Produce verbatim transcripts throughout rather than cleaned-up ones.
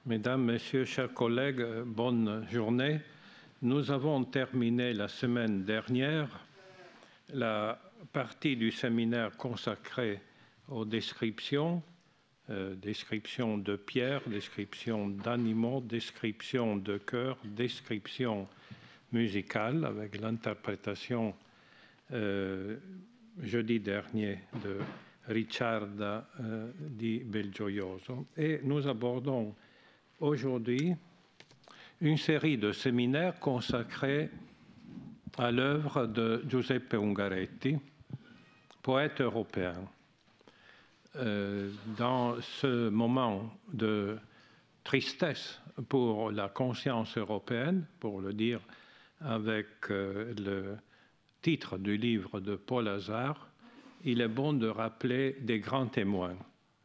Mesdames, Messieurs, chers collègues, bonne journée. Nous avons terminé la semaine dernière la partie du séminaire consacrée aux descriptions, euh, descriptions de pierres, descriptions d'animaux, descriptions de chœurs, descriptions musicales avec l'interprétation euh, jeudi dernier de Ricciarda euh, di Belgioioso. Et nous abordons aujourd'hui une série de séminaires consacrés à l'œuvre de Giuseppe Ungaretti, poète européen. Euh, dans ce moment de tristesse pour la conscience européenne, pour le dire avec euh, le titre du livre de Paul Hazard, il est bon de rappeler des grands témoins.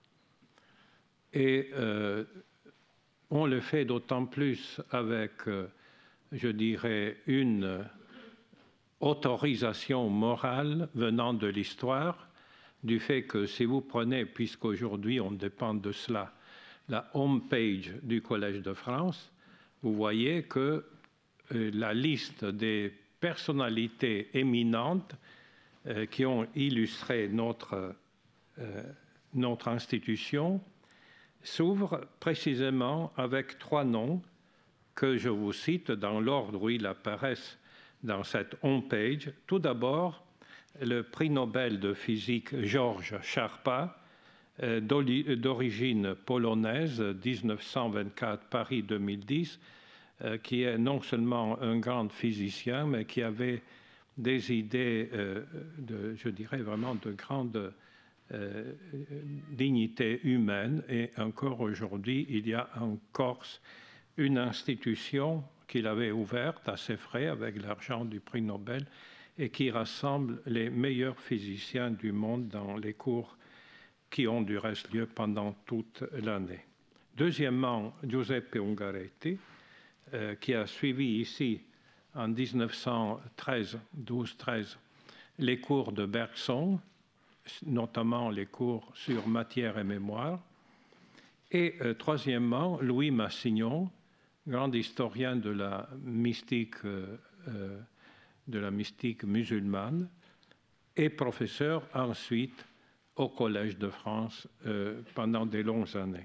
Et euh, on le fait d'autant plus avec, euh, je dirais, une autorisation morale venant de l'histoire, du fait que si vous prenez, puisqu'aujourd'hui on dépend de cela, la home page du Collège de France, vous voyez que euh, la liste des personnalités éminentes euh, qui ont illustré notre, euh, notre institution s'ouvre précisément avec trois noms que je vous cite dans l'ordre où ils apparaissent dans cette home-page. Tout d'abord, le prix Nobel de physique Georges Charpat, euh, d'origine polonaise, mille neuf cent vingt-quatre, Paris deux mille dix, euh, qui est non seulement un grand physicien, mais qui avait des idées, euh, de, je dirais vraiment de grande euh, dignité humaine. Et encore aujourd'hui, il y a en Corse une institution qu'il avait ouverte à ses frais avec l'argent du prix Nobel et qui rassemble les meilleurs physiciens du monde dans les cours qui ont du reste lieu pendant toute l'année. Deuxièmement, Giuseppe Ungaretti, euh, qui a suivi ici en mille neuf cent treize, douze treize, les cours de Bergson, notamment les cours sur matière et mémoire. Et euh, troisièmement, Louis Massignon, grand historien de la mystique, euh, euh, de la mystique musulmane, et professeur ensuite au Collège de France euh, pendant des longues années.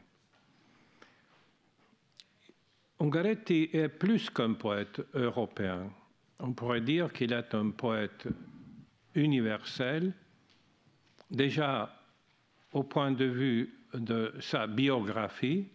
Ungaretti est plus qu'un poète européen. On pourrait dire qu'il est un poète universel, déjà au point de vue de sa biographie.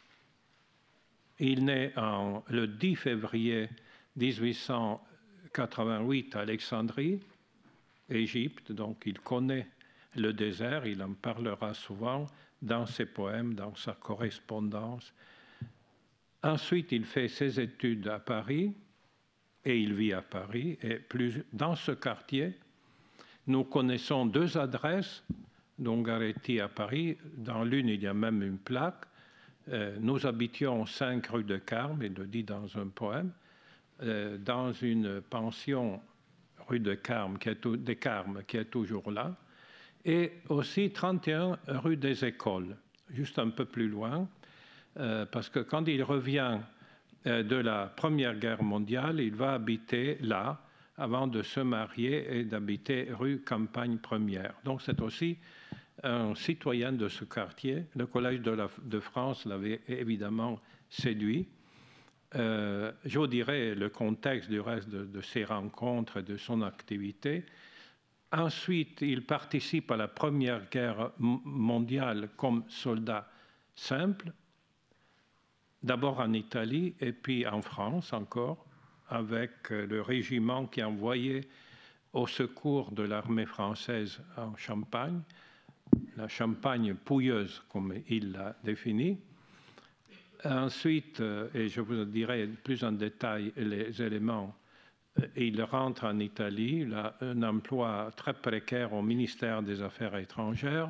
Il naît en, le dix février mille huit cent quatre-vingt-huit à Alexandrie, Égypte, donc il connaît le désert, il en parlera souvent dans ses poèmes, dans sa correspondance. Ensuite, il fait ses études à Paris, et il vit à Paris, et plus dans ce quartier, nous connaissons deux adresses d'Ungaretti à Paris. Dans l'une, il y a même une plaque. Euh, nous habitions cinq rue de Carme, il le dit dans un poème, euh, dans une pension rue de Carme, qui est, des Carmes, qui est toujours là, et aussi trente et un rue des Écoles, juste un peu plus loin, euh, parce que quand il revient euh, de la Première Guerre mondiale, il va habiter là, avant de se marier et d'habiter rue Campagne Première. Donc c'est aussi un citoyen de ce quartier. Le Collège de, la, de France l'avait évidemment séduit. Euh, je vous dirai le contexte du reste de, de ces rencontres et de son activité. Ensuite, il participe à la Première Guerre mondiale comme soldat simple, d'abord en Italie et puis en France encore, avec le régiment qui envoyait au secours de l'armée française en Champagne, la Champagne pouilleuse, comme il l'a défini. Ensuite, et je vous dirai plus en détail les éléments, il rentre en Italie, il a un emploi très précaire au ministère des Affaires étrangères.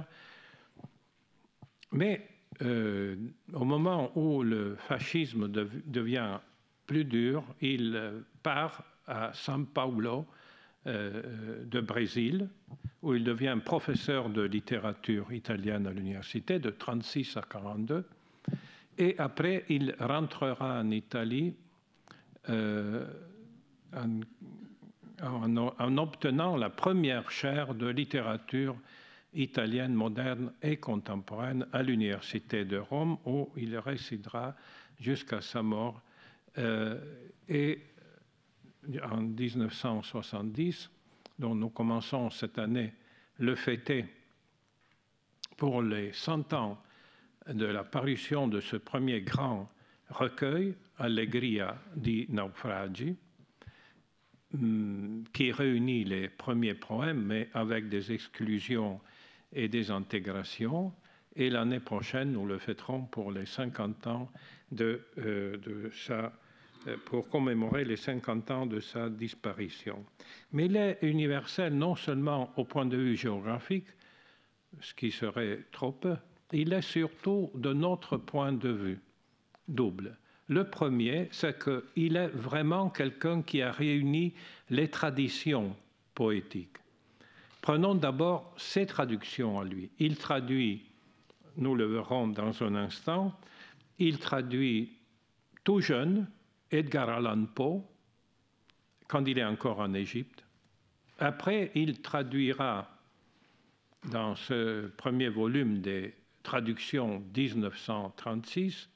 Mais euh, au moment où le fascisme de, devient plus dur, il part à São Paulo euh, de Brésil, où il devient professeur de littérature italienne à l'université de trente-six à quarante-deux. Et après, il rentrera en Italie euh, en, en, en obtenant la première chaire de littérature italienne moderne et contemporaine à l'Université de Rome, où il résidera jusqu'à sa mort. Euh, et en mille neuf cent soixante-dix, dont nous commençons cette année le fêter pour les cent ans de la parution de ce premier grand recueil, Allegria di Naufragi, qui réunit les premiers poèmes, mais avec des exclusions et des intégrations. Et l'année prochaine, nous le fêterons pour les cinquante ans de, euh, de sa, pour commémorer les cinquante ans de sa disparition. Mais il est universel non seulement au point de vue géographique, ce qui serait trop peu, il est surtout de notre point de vue double. Le premier, c'est qu'il est vraiment quelqu'un qui a réuni les traditions poétiques. Prenons d'abord ses traductions à lui. Il traduit, nous le verrons dans un instant, il traduit tout jeune Edgar Allan Poe, quand il est encore en Égypte. Après, il traduira dans ce premier volume des traductions mille neuf cent trente-six,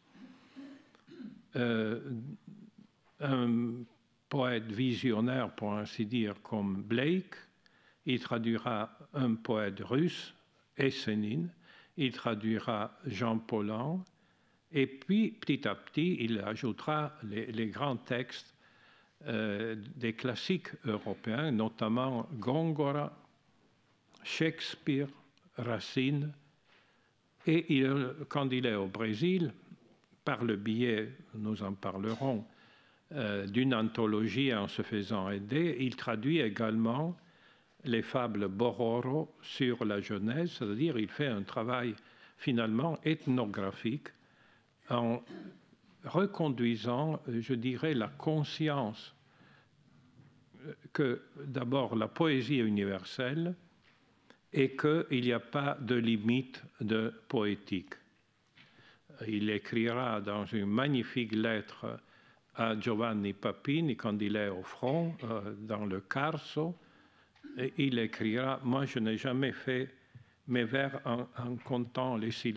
euh, un poète visionnaire, pour ainsi dire, comme Blake. Il traduira un poète russe, Есенин. Il traduira Jean Paulhan. Et puis, petit à petit, il ajoutera les, les grands textes euh, des classiques européens, notamment Góngora, Shakespeare, Racine. Et il, quand il est au Brésil, par le biais, nous en parlerons, euh, d'une anthologie en se faisant aider, il traduit également les fables Bororo sur la Genèse, c'est-à-dire il fait un travail finalement ethnographique en reconduisant, je dirais, la conscience que d'abord la poésie est universelle et qu'il n'y a pas de limite de poétique. Il écrira dans une magnifique lettre à Giovanni Papini quand il est au front, euh, dans le Carso, et il écrira « Moi, je n'ai jamais fait mes vers en, en comptant les syllabes ».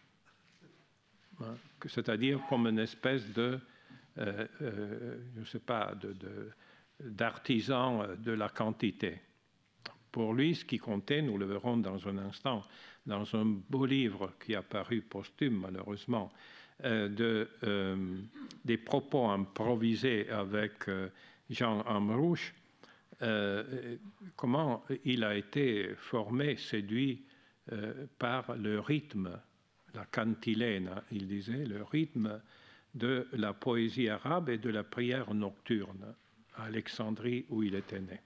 C'est-à-dire comme une espèce de, euh, euh, je ne sais pas, de, de, d'artisan de la quantité. Pour lui, ce qui comptait, nous le verrons dans un instant, dans un beau livre qui a paru posthume, malheureusement, euh, de, euh, des propos improvisés avec euh, Jean Amrouche, euh, comment il a été formé, séduit euh, par le rythme, la cantilena, il disait, le rythme de la poésie arabe et de la prière nocturne à Alexandrie où il était né.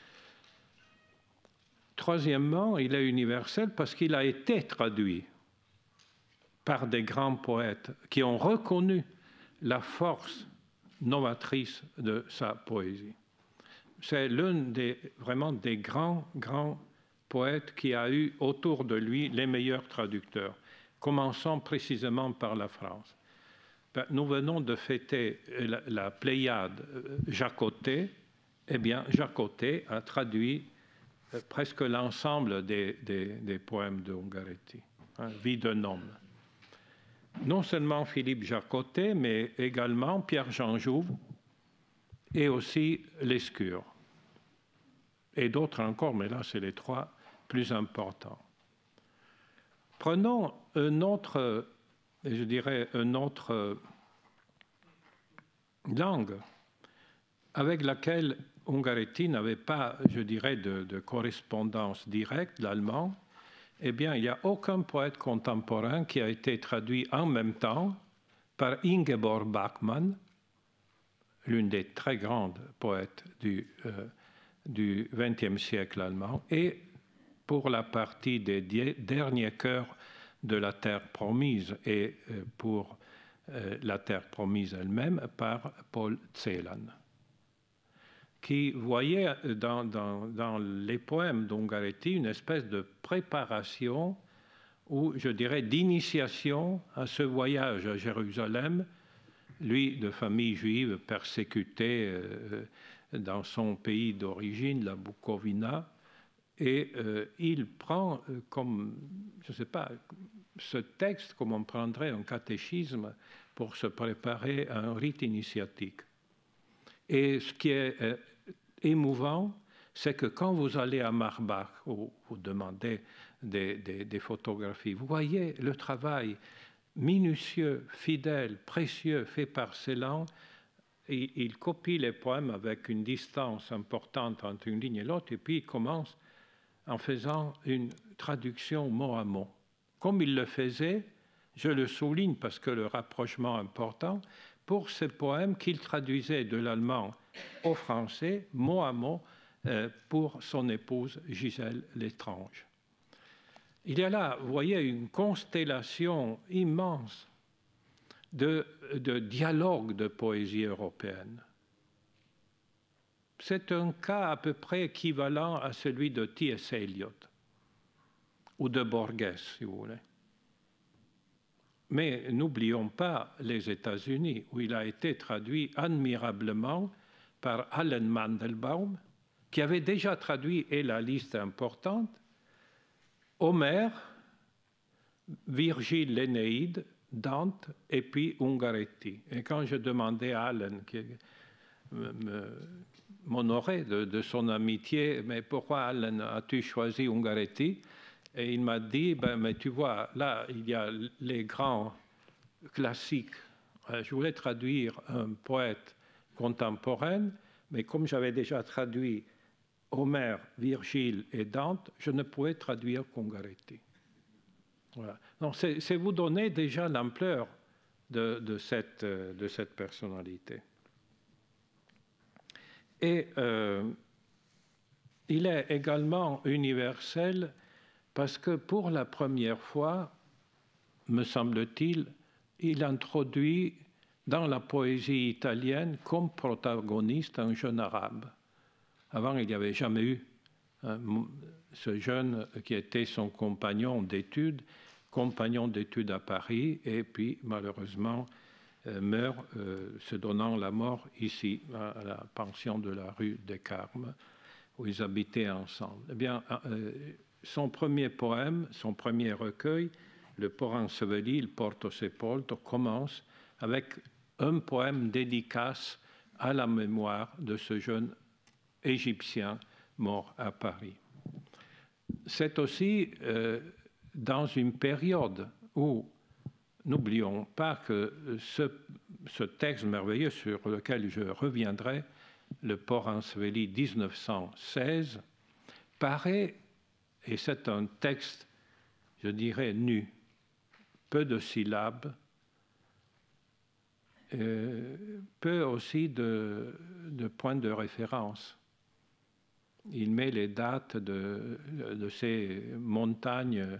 Troisièmement, il est universel parce qu'il a été traduit par des grands poètes qui ont reconnu la force novatrice de sa poésie. C'est l'un des, vraiment des grands, grands poètes qui a eu autour de lui les meilleurs traducteurs. Commençons précisément par la France. Nous venons de fêter la, la Pléiade Jacotet. Eh bien, Jacotet a traduit presque l'ensemble des, des, des poèmes de Ungaretti, hein, Vie d'un homme. Non seulement Philippe Jacotet, mais également Pierre-Jean Jouve et aussi Lescure. Et d'autres encore, mais là, c'est les trois plus importants. Prenons un autre, je dirais, une autre langue avec laquelle Ungaretti n'avait pas, je dirais, de, de correspondance directe, l'allemand. Eh bien, il n'y a aucun poète contemporain qui a été traduit en même temps par Ingeborg Bachmann, l'une des très grandes poètes du, euh, du vingtième siècle allemand, et pour la partie des derniers chœurs de la Terre promise et euh, pour euh, la Terre promise elle-même par Paul Celan, qui voyait dans, dans, dans les poèmes d'Ungaretti une espèce de préparation ou je dirais d'initiation à ce voyage à Jérusalem, lui de famille juive persécutée euh, dans son pays d'origine, la Bukovina, et euh, il prend euh, comme, je ne sais pas, ce texte comme on prendrait un catéchisme pour se préparer à un rite initiatique. Et ce qui est euh, émouvant, c'est que quand vous allez à Marbach, où vous demandez des, des, des photographies, vous voyez le travail minutieux, fidèle, précieux, fait par Celan. Et il copie les poèmes avec une distance importante entre une ligne et l'autre, et puis il commence en faisant une traduction mot à mot. Comme il le faisait, je le souligne parce que le rapprochement est important, pour ces poèmes qu'il traduisait de l'allemand au français, mot à mot, euh, pour son épouse Gisèle L'Étrange. Il y a là, vous voyez, une constellation immense de, de dialogue de poésie européenne. C'est un cas à peu près équivalent à celui de T S Eliot ou de Borges, si vous voulez. Mais n'oublions pas les États-Unis, où il a été traduit admirablement par Allen Mandelbaum, qui avait déjà traduit, et la liste est importante, Homère, Virgile, l'Énéide, Dante et puis Ungaretti. Et quand je demandais à Allen, qui m'honorait de, de son amitié, mais pourquoi Allen as-tu choisi Ungaretti? Et il m'a dit, ben, mais tu vois, là, il y a les grands classiques. Je voulais traduire un poète contemporain, mais comme j'avais déjà traduit Homère, Virgile et Dante, je ne pouvais traduire qu'Ungaretti. Voilà. Donc, c'est vous donner déjà l'ampleur de, de, cette, de cette personnalité. Et euh, il est également universel parce que pour la première fois, me semble-t-il, il introduit dans la poésie italienne comme protagoniste un jeune arabe. Avant, il n'y avait jamais eu hein, ce jeune qui était son compagnon d'études, compagnon d'études à Paris, et puis malheureusement euh, meurt euh, se donnant la mort ici, à la pension de la rue des Carmes, où ils habitaient ensemble. Eh bien, euh, son premier poème, son premier recueil, le Por enseveli, il Porto sepolto, commence avec un poème dédicace à la mémoire de ce jeune Égyptien mort à Paris. C'est aussi euh, dans une période où, n'oublions pas que ce, ce texte merveilleux sur lequel je reviendrai, le Por enseveli mille neuf cent seize, paraît, et c'est un texte, je dirais, nu, peu de syllabes, euh, peu aussi de, de points de référence. Il met les dates de, de ces montagnes,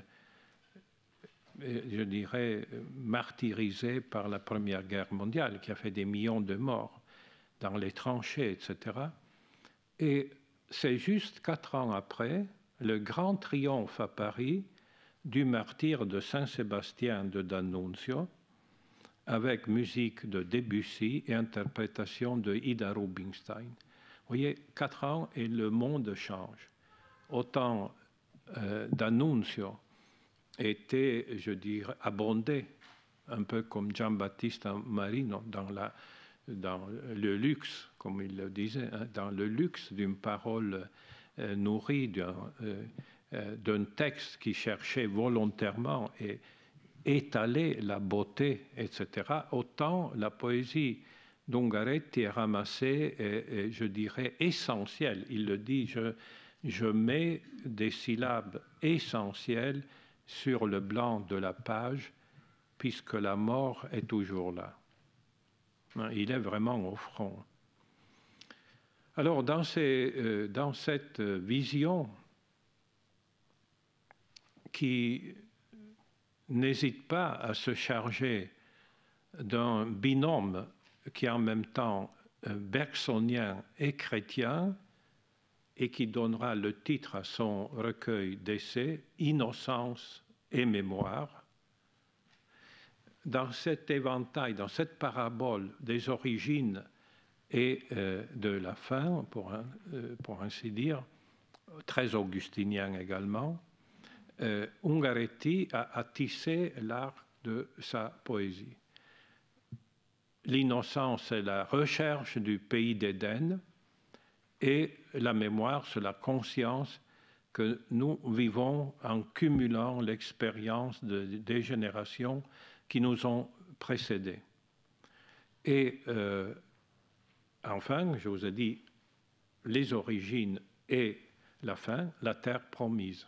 je dirais, martyrisées par la Première Guerre mondiale, qui a fait des millions de morts dans les tranchées, et cetera. Et c'est juste quatre ans après le grand triomphe à Paris du martyre de Saint-Sébastien de D'Annunzio, avec musique de Debussy et interprétation de Ida Rubinstein. Vous voyez, quatre ans et le monde change. Autant euh, D'Annunzio était, je dirais, abondé, un peu comme Giambattista Marino, dans, la, dans le luxe, comme il le disait, hein, dans le luxe d'une parole euh, nourrie d'un euh, euh, d'un texte qui cherchait volontairement et étaler la beauté, et cetera. Autant la poésie d'Ungaretti est ramassée, et, et je dirais essentielle. Il le dit, je, je mets des syllabes essentielles sur le blanc de la page, puisque la mort est toujours là. Il est vraiment au front. Alors, dans, ces, euh, dans cette vision qui n'hésite pas à se charger d'un binôme qui est en même temps bergsonien et chrétien, et qui donnera le titre à son recueil d'essais, Innocence et mémoire. Dans cet éventail, dans cette parabole des origines et euh, de la fin, pour, un, euh, pour ainsi dire, très augustinien également, euh, Ungaretti a, a tissé l'arc de sa poésie. L'innocence, c'est la recherche du pays d'Éden, et la mémoire, c'est la conscience que nous vivons en cumulant l'expérience de, des générations qui nous ont précédés. Et euh, enfin, je vous ai dit, les origines et la fin, la terre promise.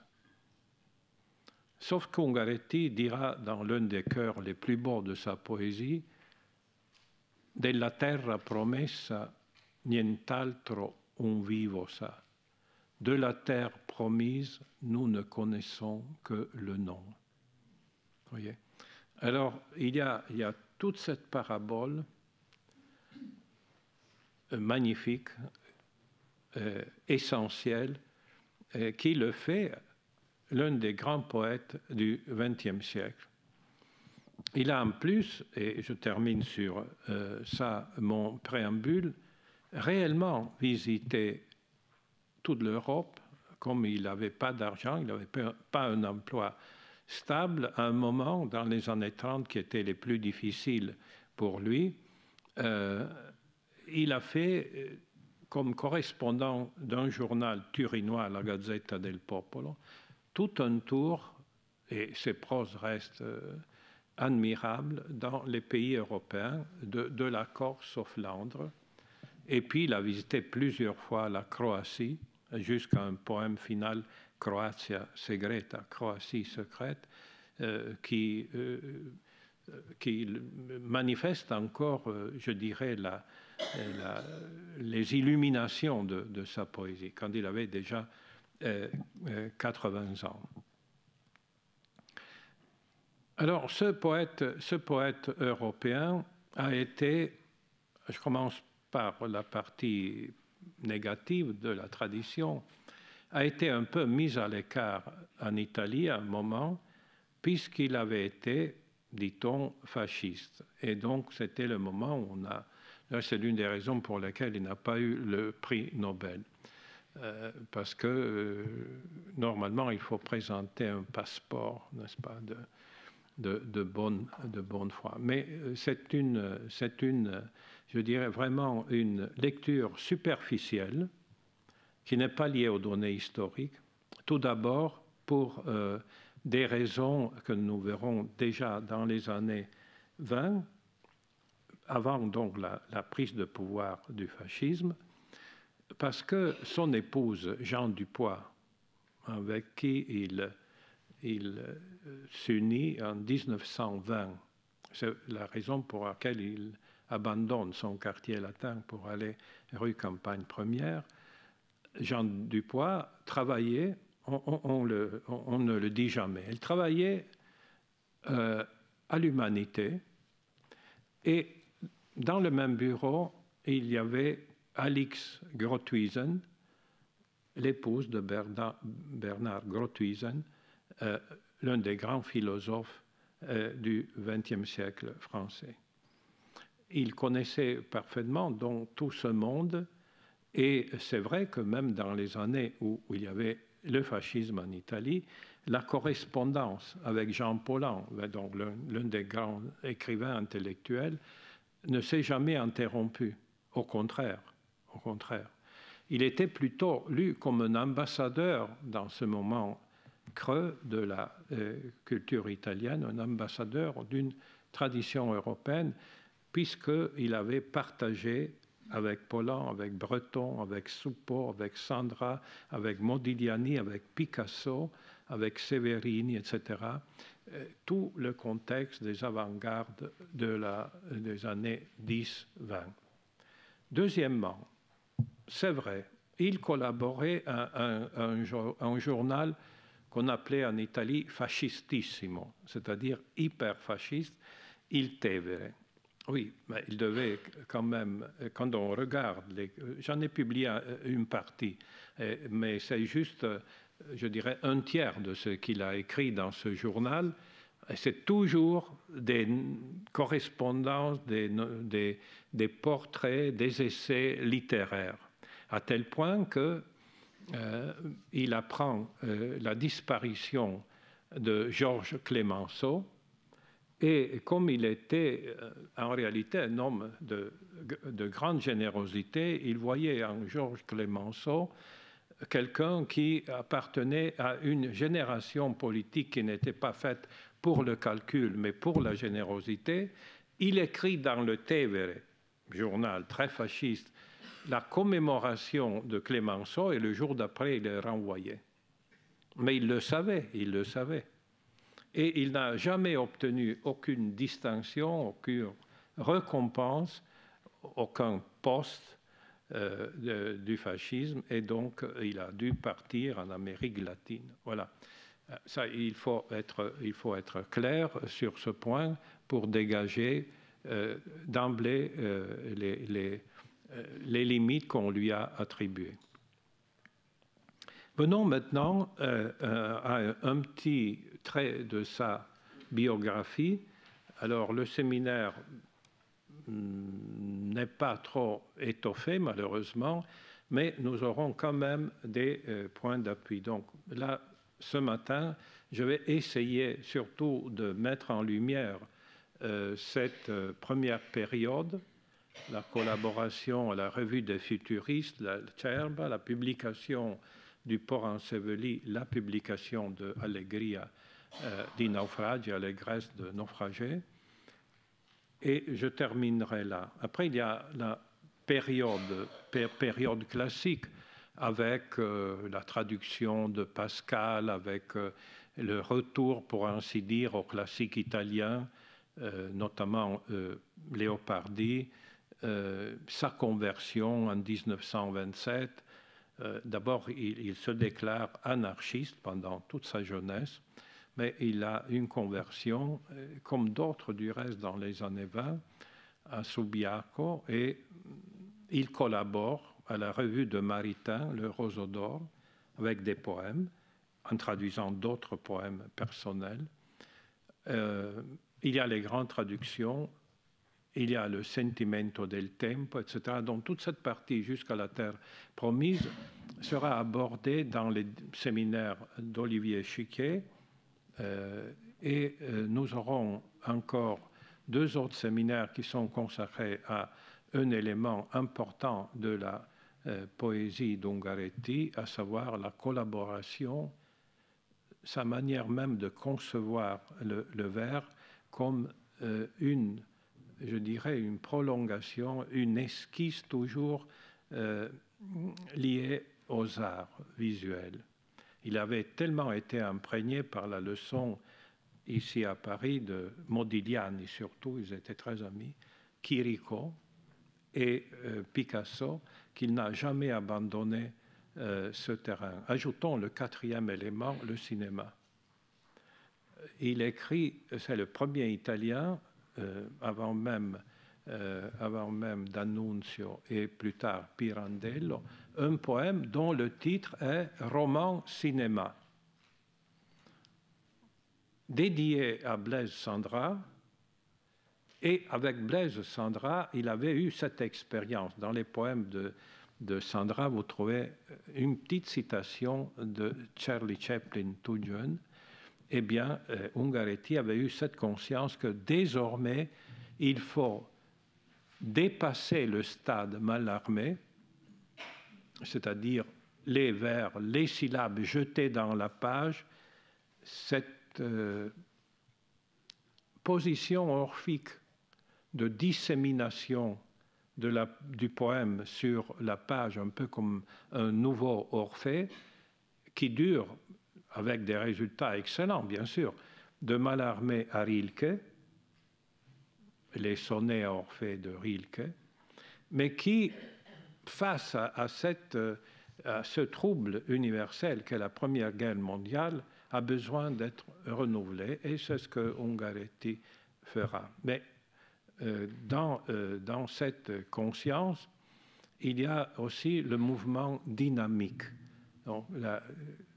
Sauf qu'Ungaretti dira dans l'un des chœurs les plus beaux de sa poésie, « Della terra promessa nient'altro un vivo sa ». De la terre promise, nous ne connaissons que le nom. Vous voyez ? Alors, il y a, il y a toute cette parabole euh, magnifique, euh, essentielle, euh, qui le fait l'un des grands poètes du vingtième siècle. Il a en plus, et je termine sur euh, ça, mon préambule, réellement visité toute l'Europe, comme il n'avait pas d'argent, il n'avait pas un emploi stable, à un moment dans les années trente qui étaient les plus difficiles pour lui. Euh, il a fait, comme correspondant d'un journal turinois, la Gazzetta del Popolo, tout un tour, et ses proses restent euh, admirables, dans les pays européens, de, de la Corse au Flandre. Et puis il a visité plusieurs fois la Croatie, jusqu'à un poème final, Croatia Segreta, Croatie secrète, euh, qui, euh, qui manifeste encore, euh, je dirais, la, la, les illuminations de, de sa poésie, quand il avait déjà euh, quatre-vingts ans. Alors, ce poète, ce poète européen a été, je commence par la partie négative de la tradition, a été un peu mis à l'écart en Italie à un moment, puisqu'il avait été, dit-on, fasciste. Et donc, c'était le moment où on a... C'est l'une des raisons pour lesquelles il n'a pas eu le prix Nobel. Euh, parce que, euh, normalement, il faut présenter un passeport, n'est-ce pas, de, de, de, bonne, de bonne foi. Mais c'est une, c'est une, je dirais vraiment une lecture superficielle qui n'est pas liée aux données historiques. Tout d'abord, pour euh, des raisons que nous verrons déjà dans les années vingt, avant donc la, la prise de pouvoir du fascisme, parce que son épouse, Jeanne Dupoix, avec qui il, il s'unit en mille neuf cent vingt, c'est la raison pour laquelle il abandonne son quartier latin pour aller rue Campagne Première. Jeanne Dupoix travaillait, on, on, on, le, on, on ne le dit jamais, elle travaillait euh, à l'Humanité, et dans le même bureau, il y avait Alix Groothuizen, l'épouse de Bernard, Bernard Groothuizen, euh, l'un des grands philosophes euh, du vingtième siècle français. Il connaissait parfaitement donc tout ce monde, et c'est vrai que même dans les années où, où il y avait le fascisme en Italie, la correspondance avec Jean Paulhan, donc l'un des grands écrivains intellectuels, ne s'est jamais interrompue. Au contraire, au contraire. Il était plutôt lu comme un ambassadeur dans ce moment creux de la euh, culture italienne, un ambassadeur d'une tradition européenne, puisqu'il avait partagé avec Paulhan, avec Breton, avec Soupeau, avec Sandra, avec Modigliani, avec Picasso, avec Severini, et cetera, euh, tout le contexte des avant-gardes de la, des années dix vingt. Deuxièmement, c'est vrai, il collaborait à un, un, un journal qu'on appelait en Italie fascistissimo, c'est-à-dire hyper fasciste, Il Tevere. Oui, mais il devait quand même, quand on regarde, les, j'en ai publié une partie, mais c'est juste je dirais, un tiers de ce qu'il a écrit dans ce journal. C'est toujours des correspondances, des, des, des portraits, des essais littéraires, à tel point qu'il euh, apprend euh, la disparition de Georges Clemenceau, et comme il était euh, en réalité un homme de, de grande générosité, il voyait en Georges Clemenceau quelqu'un qui appartenait à une génération politique qui n'était pas faite pour le calcul, mais pour la générosité. Il écrit dans le Tevere, journal très fasciste, la commémoration de Clemenceau, et le jour d'après, il est renvoyé. Mais il le savait, il le savait. Et il n'a jamais obtenu aucune distinction, aucune récompense, aucun poste euh, de, du fascisme, et donc il a dû partir en Amérique latine. Voilà. Ça, il faut être, il faut être clair sur ce point pour dégager euh, d'emblée euh, les, les, euh, les limites qu'on lui a attribuées. Venons maintenant euh, à un petit trait de sa biographie. Alors, le séminaire n'est pas trop étoffé, malheureusement, mais nous aurons quand même des euh, points d'appui. Donc là, ce matin, je vais essayer surtout de mettre en lumière euh, cette euh, première période, la collaboration à la revue des futuristes, la Cerba, la publication du Port enseveli, la publication de Allegria euh, di naufragi, Allégresse de naufragés. Et je terminerai là. Après, il y a la période, pér période classique avec euh, la traduction de Pascal, avec euh, le retour, pour ainsi dire, au classique italien, euh, notamment euh, Leopardi, euh, sa conversion en mille neuf cent vingt-sept. Euh, D'abord, il, il se déclare anarchiste pendant toute sa jeunesse, mais il a une conversion, euh, comme d'autres du reste dans les années vingt, à Subiaco, et il collabore à la revue de Maritain, Le Roseau d'Or, avec des poèmes, en traduisant d'autres poèmes personnels. Euh, il y a les grandes traductions, il y a le Sentimento del Tempo, et cetera. Donc toute cette partie jusqu'à la Terre promise sera abordée dans les séminaires d'Olivier Chiquet, euh, et euh, nous aurons encore deux autres séminaires qui sont consacrés à un élément important de la euh, poésie d'Ungaretti, à savoir la collaboration, sa manière même de concevoir le, le vers comme euh, une, je dirais, une prolongation, une esquisse toujours euh, liée aux arts visuels. Il avait tellement été imprégné par la leçon ici à Paris de Modigliani, surtout, ils étaient très amis, Chirico et euh, Picasso, qu'il n'a jamais abandonné euh, ce terrain. Ajoutons le quatrième élément, le cinéma. Il écrit, c'est le premier Italien, euh, avant même, euh, avant même D'Annunzio et plus tard Pirandello, un poème dont le titre est « Roman cinéma ». Dédié à Blaise Cendrars, et avec Blaise Cendrars, il avait eu cette expérience. Dans les poèmes de, de Cendrars, vous trouvez une petite citation de Charlie Chaplin, tout jeune. Eh bien, euh, Ungaretti avait eu cette conscience que désormais, il faut dépasser le stade Mallarmé, c'est-à-dire les vers, les syllabes jetées dans la page, cette Euh, position orphique de dissémination de la, du poème sur la page, un peu comme un nouveau Orphée, qui dure, avec des résultats excellents, bien sûr, de Mallarmé à Rilke, les sonnets à Orphée de Rilke, mais qui, face à, à, cette, à ce trouble universel qu'est la Première Guerre mondiale, a besoin d'être renouvelé, et c'est ce que Ungaretti fera. Mais euh, dans, euh, dans cette conscience, il y a aussi le mouvement dynamique. Donc, la,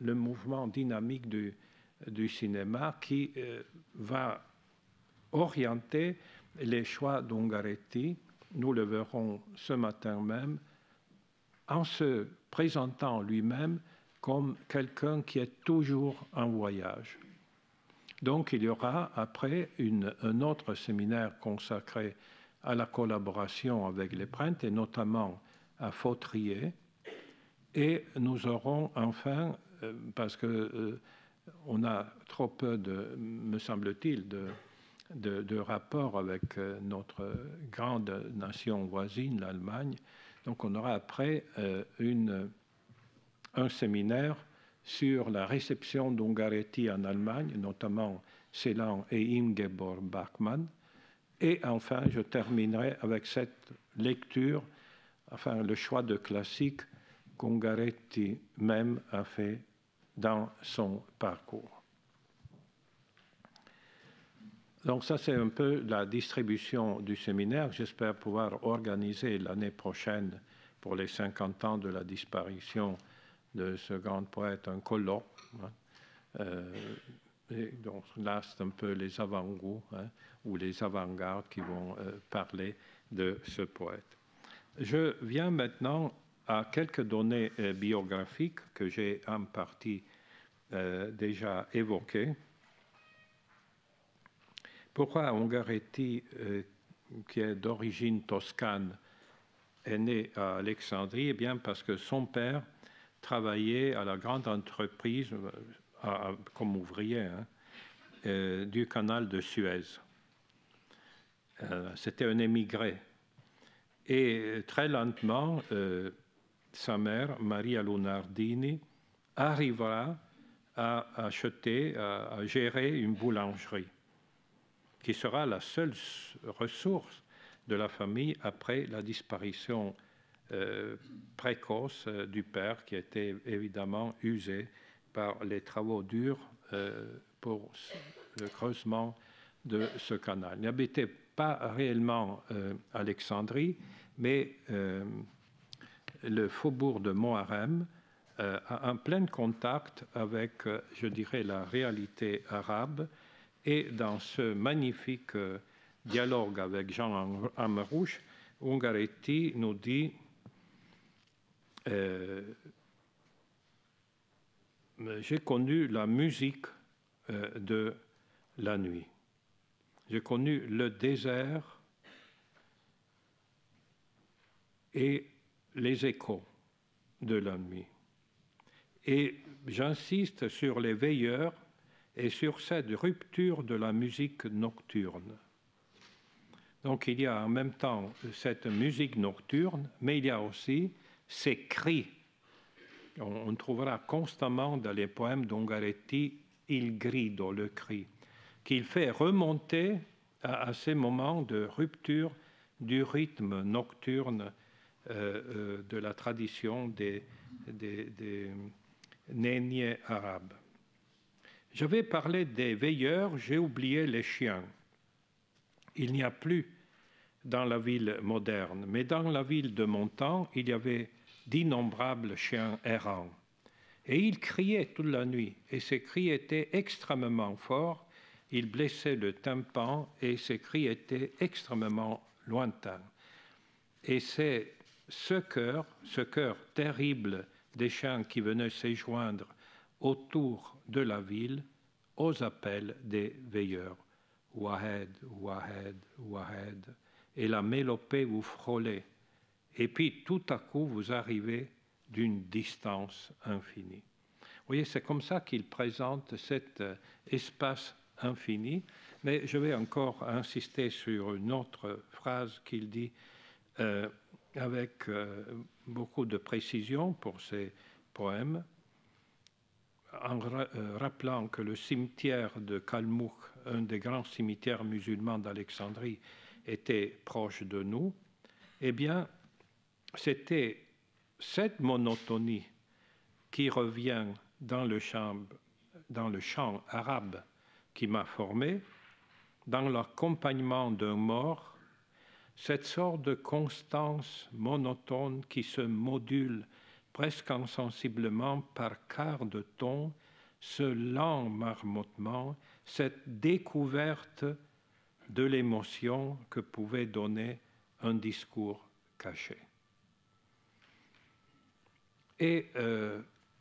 le mouvement dynamique du, du cinéma qui euh, va orienter les choix d'Ungaretti. Nous le verrons ce matin même, en se présentant lui-même comme quelqu'un qui est toujours en voyage. Donc il y aura après une, un autre séminaire consacré à la collaboration avec les peintres, et notamment à Fautrier. Et nous aurons enfin, euh, parce que euh, on a trop peu, de, me semble-t-il, de, de, de rapports avec euh, notre grande nation voisine, l'Allemagne. Donc on aura après euh, une, un séminaire sur la réception d'Ungaretti en Allemagne, notamment Celan et Ingeborg Bachmann. Et enfin, je terminerai avec cette lecture, enfin le choix de classiques qu'Ungaretti même a fait dans son parcours. Donc ça, c'est un peu la distribution du séminaire. J'espère pouvoir organiser l'année prochaine, pour les cinquante ans de la disparition de ce grand poète, un colloque. Hein. Euh, et donc là, c'est un peu les avant-goûts, hein, ou les avant-gardes qui vont euh, parler de ce poète. Je viens maintenant à quelques données euh, biographiques que j'ai en partie euh, déjà évoquées. Pourquoi Ungaretti, euh, qui est d'origine toscane, est né à Alexandrie? Eh bien, parce que son père travaillait à la grande entreprise, à, à, comme ouvrier, hein, euh, du canal de Suez. Euh, C'était un émigré. Et très lentement, euh, sa mère, Maria Lunardini, arrivera à acheter, à, à gérer une boulangerie, qui sera la seule ressource de la famille après la disparition euh, précoce euh, du père, qui était évidemment usé par les travaux durs euh, pour le creusement de ce canal. Il n'habitait pas réellement euh, Alexandrie, mais euh, le faubourg de Moharem, euh, en plein contact avec, euh, je dirais, la réalité arabe. Et dans ce magnifique euh, dialogue avec Jean Amerouche, Ungaretti nous dit euh, « J'ai connu la musique euh, de la nuit. J'ai connu le désert et les échos de la nuit. Et j'insiste sur les veilleurs et sur cette rupture de la musique nocturne. Donc il y a en même temps cette musique nocturne, mais il y a aussi ces cris. On, on trouvera constamment dans les poèmes d'Ungaretti « il grido », le cri, qu'il fait remonter à, à ces moments de rupture du rythme nocturne euh, euh, de la tradition des, des, des néniers arabes. J'avais parlé des veilleurs, j'ai oublié les chiens. Il n'y a plus dans la ville moderne, mais dans la ville de mon temps, il y avait d'innombrables chiens errants. Et ils criaient toute la nuit, et ces cris étaient extrêmement forts, ils blessaient le tympan, et ces cris étaient extrêmement lointains. Et c'est ce cœur, ce cœur terrible des chiens qui venaient se joindre autour de la ville aux appels des veilleurs. Wahed, Wahed, Wahed. Et la mélopée vous frôlait. Et puis tout à coup, vous arrivez d'une distance infinie. Vous voyez, c'est comme ça qu'il présente cet espace infini. Mais je vais encore insister sur une autre phrase qu'il dit euh, avec euh, beaucoup de précision pour ses poèmes, en ra euh, rappelant que le cimetière de Kalmouk, un des grands cimetières musulmans d'Alexandrie, était proche de nous. Eh bien, c'était cette monotonie qui revient dans le chant, dans le chant arabe qui m'a formé, dans l'accompagnement d'un mort, cette sorte de constance monotone qui se module presque insensiblement par quart de ton, ce lent marmottement, cette découverte de l'émotion que pouvait donner un discours caché. Et euh,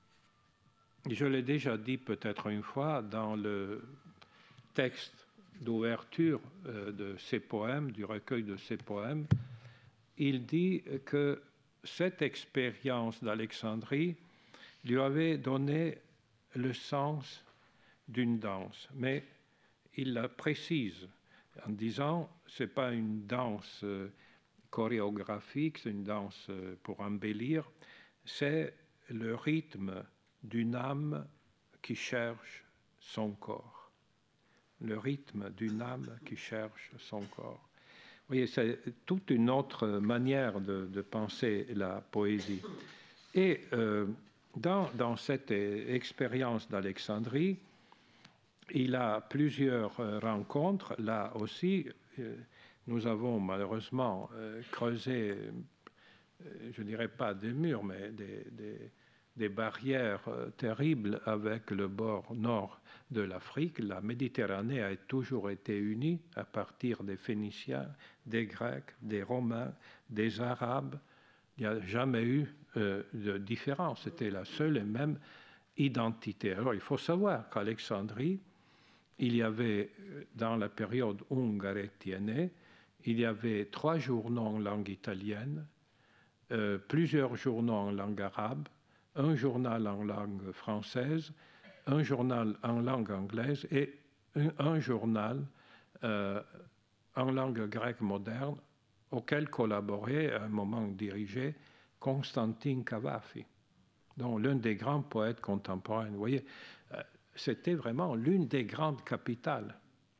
je l'ai déjà dit peut-être une fois dans le texte d'ouverture euh, de ses poèmes, du recueil de ses poèmes, il dit que cette expérience d'Alexandrie lui avait donné le sens d'une danse, mais il la précise en disant c'est pas une danse euh, chorégraphique, c'est une danse euh, pour embellir, c'est le rythme d'une âme qui cherche son corps. Le rythme d'une âme qui cherche son corps. Vous voyez, c'est toute une autre manière de, de penser la poésie. Et euh, dans, dans cette expérience d'Alexandrie, il a plusieurs rencontres. Là aussi, euh, nous avons malheureusement euh, creusé, euh, je ne dirais pas des murs, mais des, des, des barrières euh, terribles avec le bord nord de l'Afrique. La Méditerranée a toujours été unie à partir des Phéniciens, des Grecs, des Romains, des Arabes. Il n'y a jamais eu euh, de différence. C'était la seule et même identité. Alors, il faut savoir qu'Alexandrie, il y avait, dans la période où Ungaretti est né, il y avait trois journaux en langue italienne, euh, plusieurs journaux en langue arabe, un journal en langue française, un journal en langue anglaise et un, un journal euh, en langue grecque moderne auquel collaborait à un moment dirigé Constantin Cavafy, donc l'un des grands poètes contemporains. Vous voyez, c'était vraiment l'une des grandes capitales.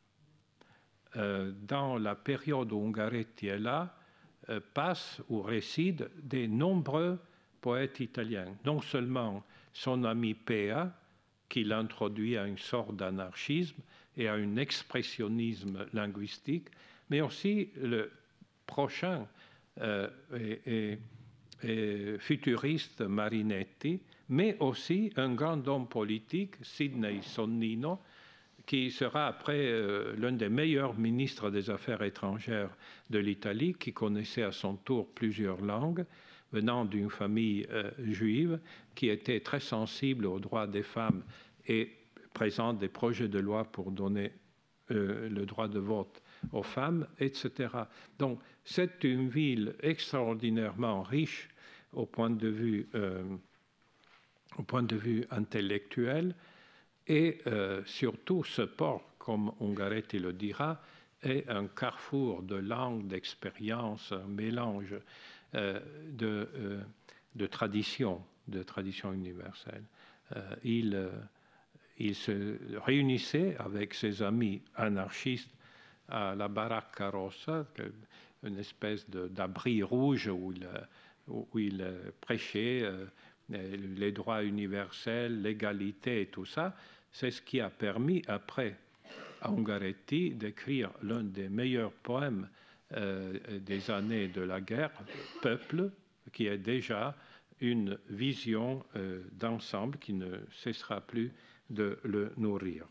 Euh, dans la période où Ungaretti est là, euh, passent ou résident des nombreux poètes italiens. Non seulement son ami Pea, qui l'introduit à une sorte d'anarchisme et à un expressionnisme linguistique, mais aussi le prochain euh, et, et, et futuriste Marinetti, mais aussi un grand homme politique, Sidney Sonnino, qui sera après euh, l'un des meilleurs ministres des Affaires étrangères de l'Italie, qui connaissait à son tour plusieurs langues, venant d'une famille euh, juive, qui était très sensible aux droits des femmes et présente des projets de loi pour donner euh, le droit de vote aux femmes, et cetera. Donc, c'est une ville extraordinairement riche au point de vue, euh, au point de vue intellectuel, et euh, surtout ce port, comme Ungaretti le dira, est un carrefour de langues, d'expériences, un mélange euh, de, euh, de traditions, de traditions universelles. Euh, il, euh, il se réunissait avec ses amis anarchistes à la Baracca Rossa, une espèce d'abri rouge où il, où il prêchait euh, les droits universels, l'égalité et tout ça. C'est ce qui a permis après à Ungaretti d'écrire l'un des meilleurs poèmes euh, des années de la guerre, Peuple, qui est déjà une vision euh, d'ensemble qui ne cessera plus de le nourrir.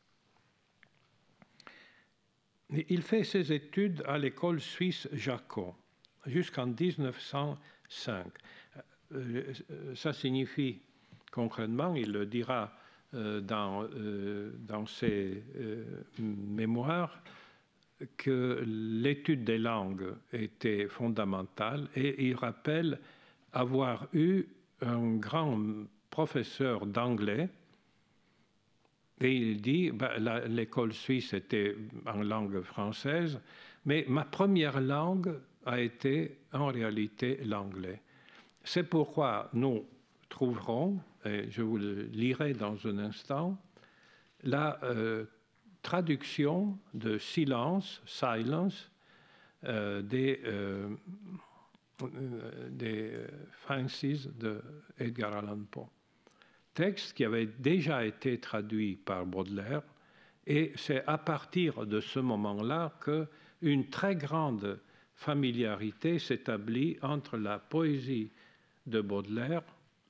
Il fait ses études à l'école suisse Jacot jusqu'en mille neuf cent cinq. Ça signifie concrètement, il le dira euh, dans, euh, dans ses euh, mémoires, que l'étude des langues était fondamentale, et il rappelle avoir eu un grand professeur d'anglais, et il dit ben, l'école suisse était en langue française, mais ma première langue a été en réalité l'anglais. C'est pourquoi nous trouverons, et je vous le lirai dans un instant, la euh, traduction de Silence, Silence, euh, des, euh, des Fancies de Edgar Allan Poe. Texte qui avait déjà été traduit par Baudelaire, et c'est à partir de ce moment-là qu'une très grande familiarité s'établit entre la poésie de Baudelaire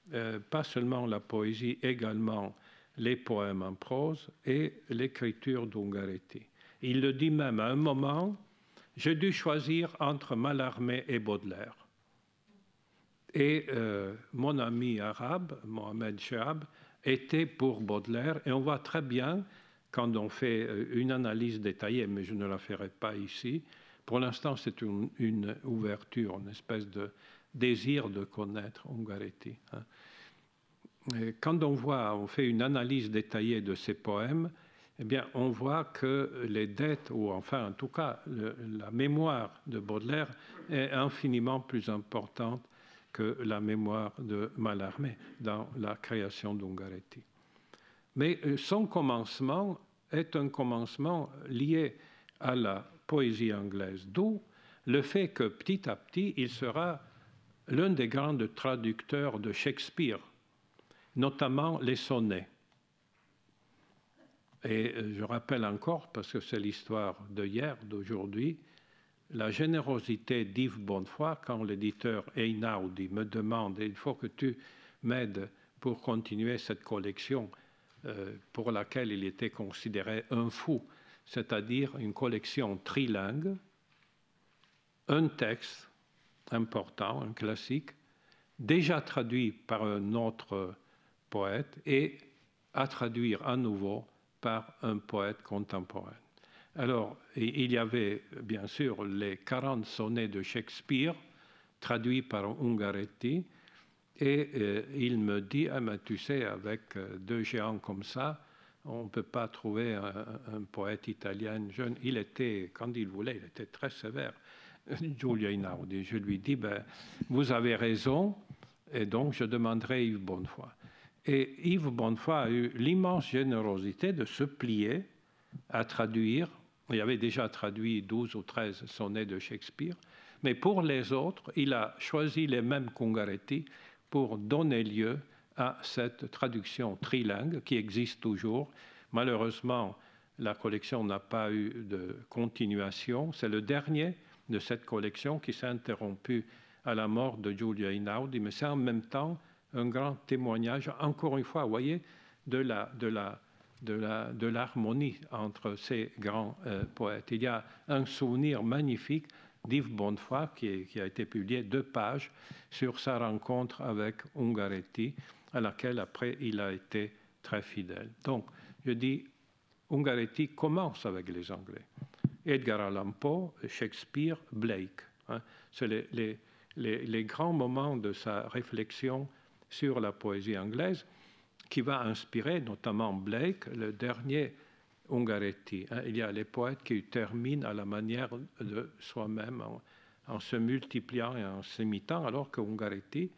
euh, pas seulement la poésie, également les poèmes en prose et l'écriture d'Ungaretti. Il le dit même à un moment, j'ai dû choisir entre Mallarmé et Baudelaire. Et euh, mon ami arabe, Mohamed Chehab, était pour Baudelaire, et on voit très bien, quand on fait une analyse détaillée, mais je ne la ferai pas ici, pour l'instant c'est une, une ouverture, une espèce de désir de connaître Ungaretti. Hein. Et quand on voit, on fait une analyse détaillée de ses poèmes, eh bien, on voit que les dettes, ou enfin en tout cas le, la mémoire de Baudelaire est infiniment plus importante que la mémoire de Mallarmé dans la création d'Ungaretti. Mais son commencement est un commencement lié à la poésie anglaise, d'où le fait que petit à petit, il sera l'un des grands traducteurs de Shakespeare, notamment les sonnets. Et je rappelle encore, parce que c'est l'histoire de hier, d'aujourd'hui, la générosité d'Yves Bonnefoy quand l'éditeur Einaudi me demande, il faut que tu m'aides pour continuer cette collection euh, pour laquelle il était considéré un fou, c'est-à-dire une collection trilingue, un texte important, un classique, déjà traduit par un autre poète et à traduire à nouveau par un poète contemporain. Alors, il y avait bien sûr les quarante sonnets de Shakespeare, traduits par Ungaretti, et euh, il me dit, ah, mais tu sais, avec deux géants comme ça, on ne peut pas trouver un, un poète italien jeune. Il était, quand il voulait, il était très sévère, Giulio Einaudi. Je lui dis, ben, vous avez raison, et donc je demanderai Yves Bonnefoy. Et Yves Bonnefoy a eu l'immense générosité de se plier à traduire. Il avait déjà traduit douze ou treize sonnets de Shakespeare, mais pour les autres, il a choisi les mêmes qu'Ungaretti pour donner lieu à cette traduction trilingue qui existe toujours. Malheureusement, la collection n'a pas eu de continuation. C'est le dernier de cette collection qui s'est interrompu à la mort de Giulio Einaudi, mais c'est en même temps un grand témoignage, encore une fois, vous voyez, de la, de la, de la, de l'harmonie entre ces grands euh, poètes. Il y a un souvenir magnifique d'Yves Bonnefoy qui, est, qui a été publié, deux pages, sur sa rencontre avec Ungaretti, à laquelle après il a été très fidèle. Donc, je dis, Ungaretti commence avec les Anglais. Edgar Allan Poe, Shakespeare, Blake. Hein, c'est les, les, les, les grands moments de sa réflexion sur la poésie anglaise, qui va inspirer notamment Blake, le dernier Ungaretti. Hein. Il y a les poètes qui terminent à la manière de soi-même, en, en se multipliant et en s'imitant, alors que Ungaretti,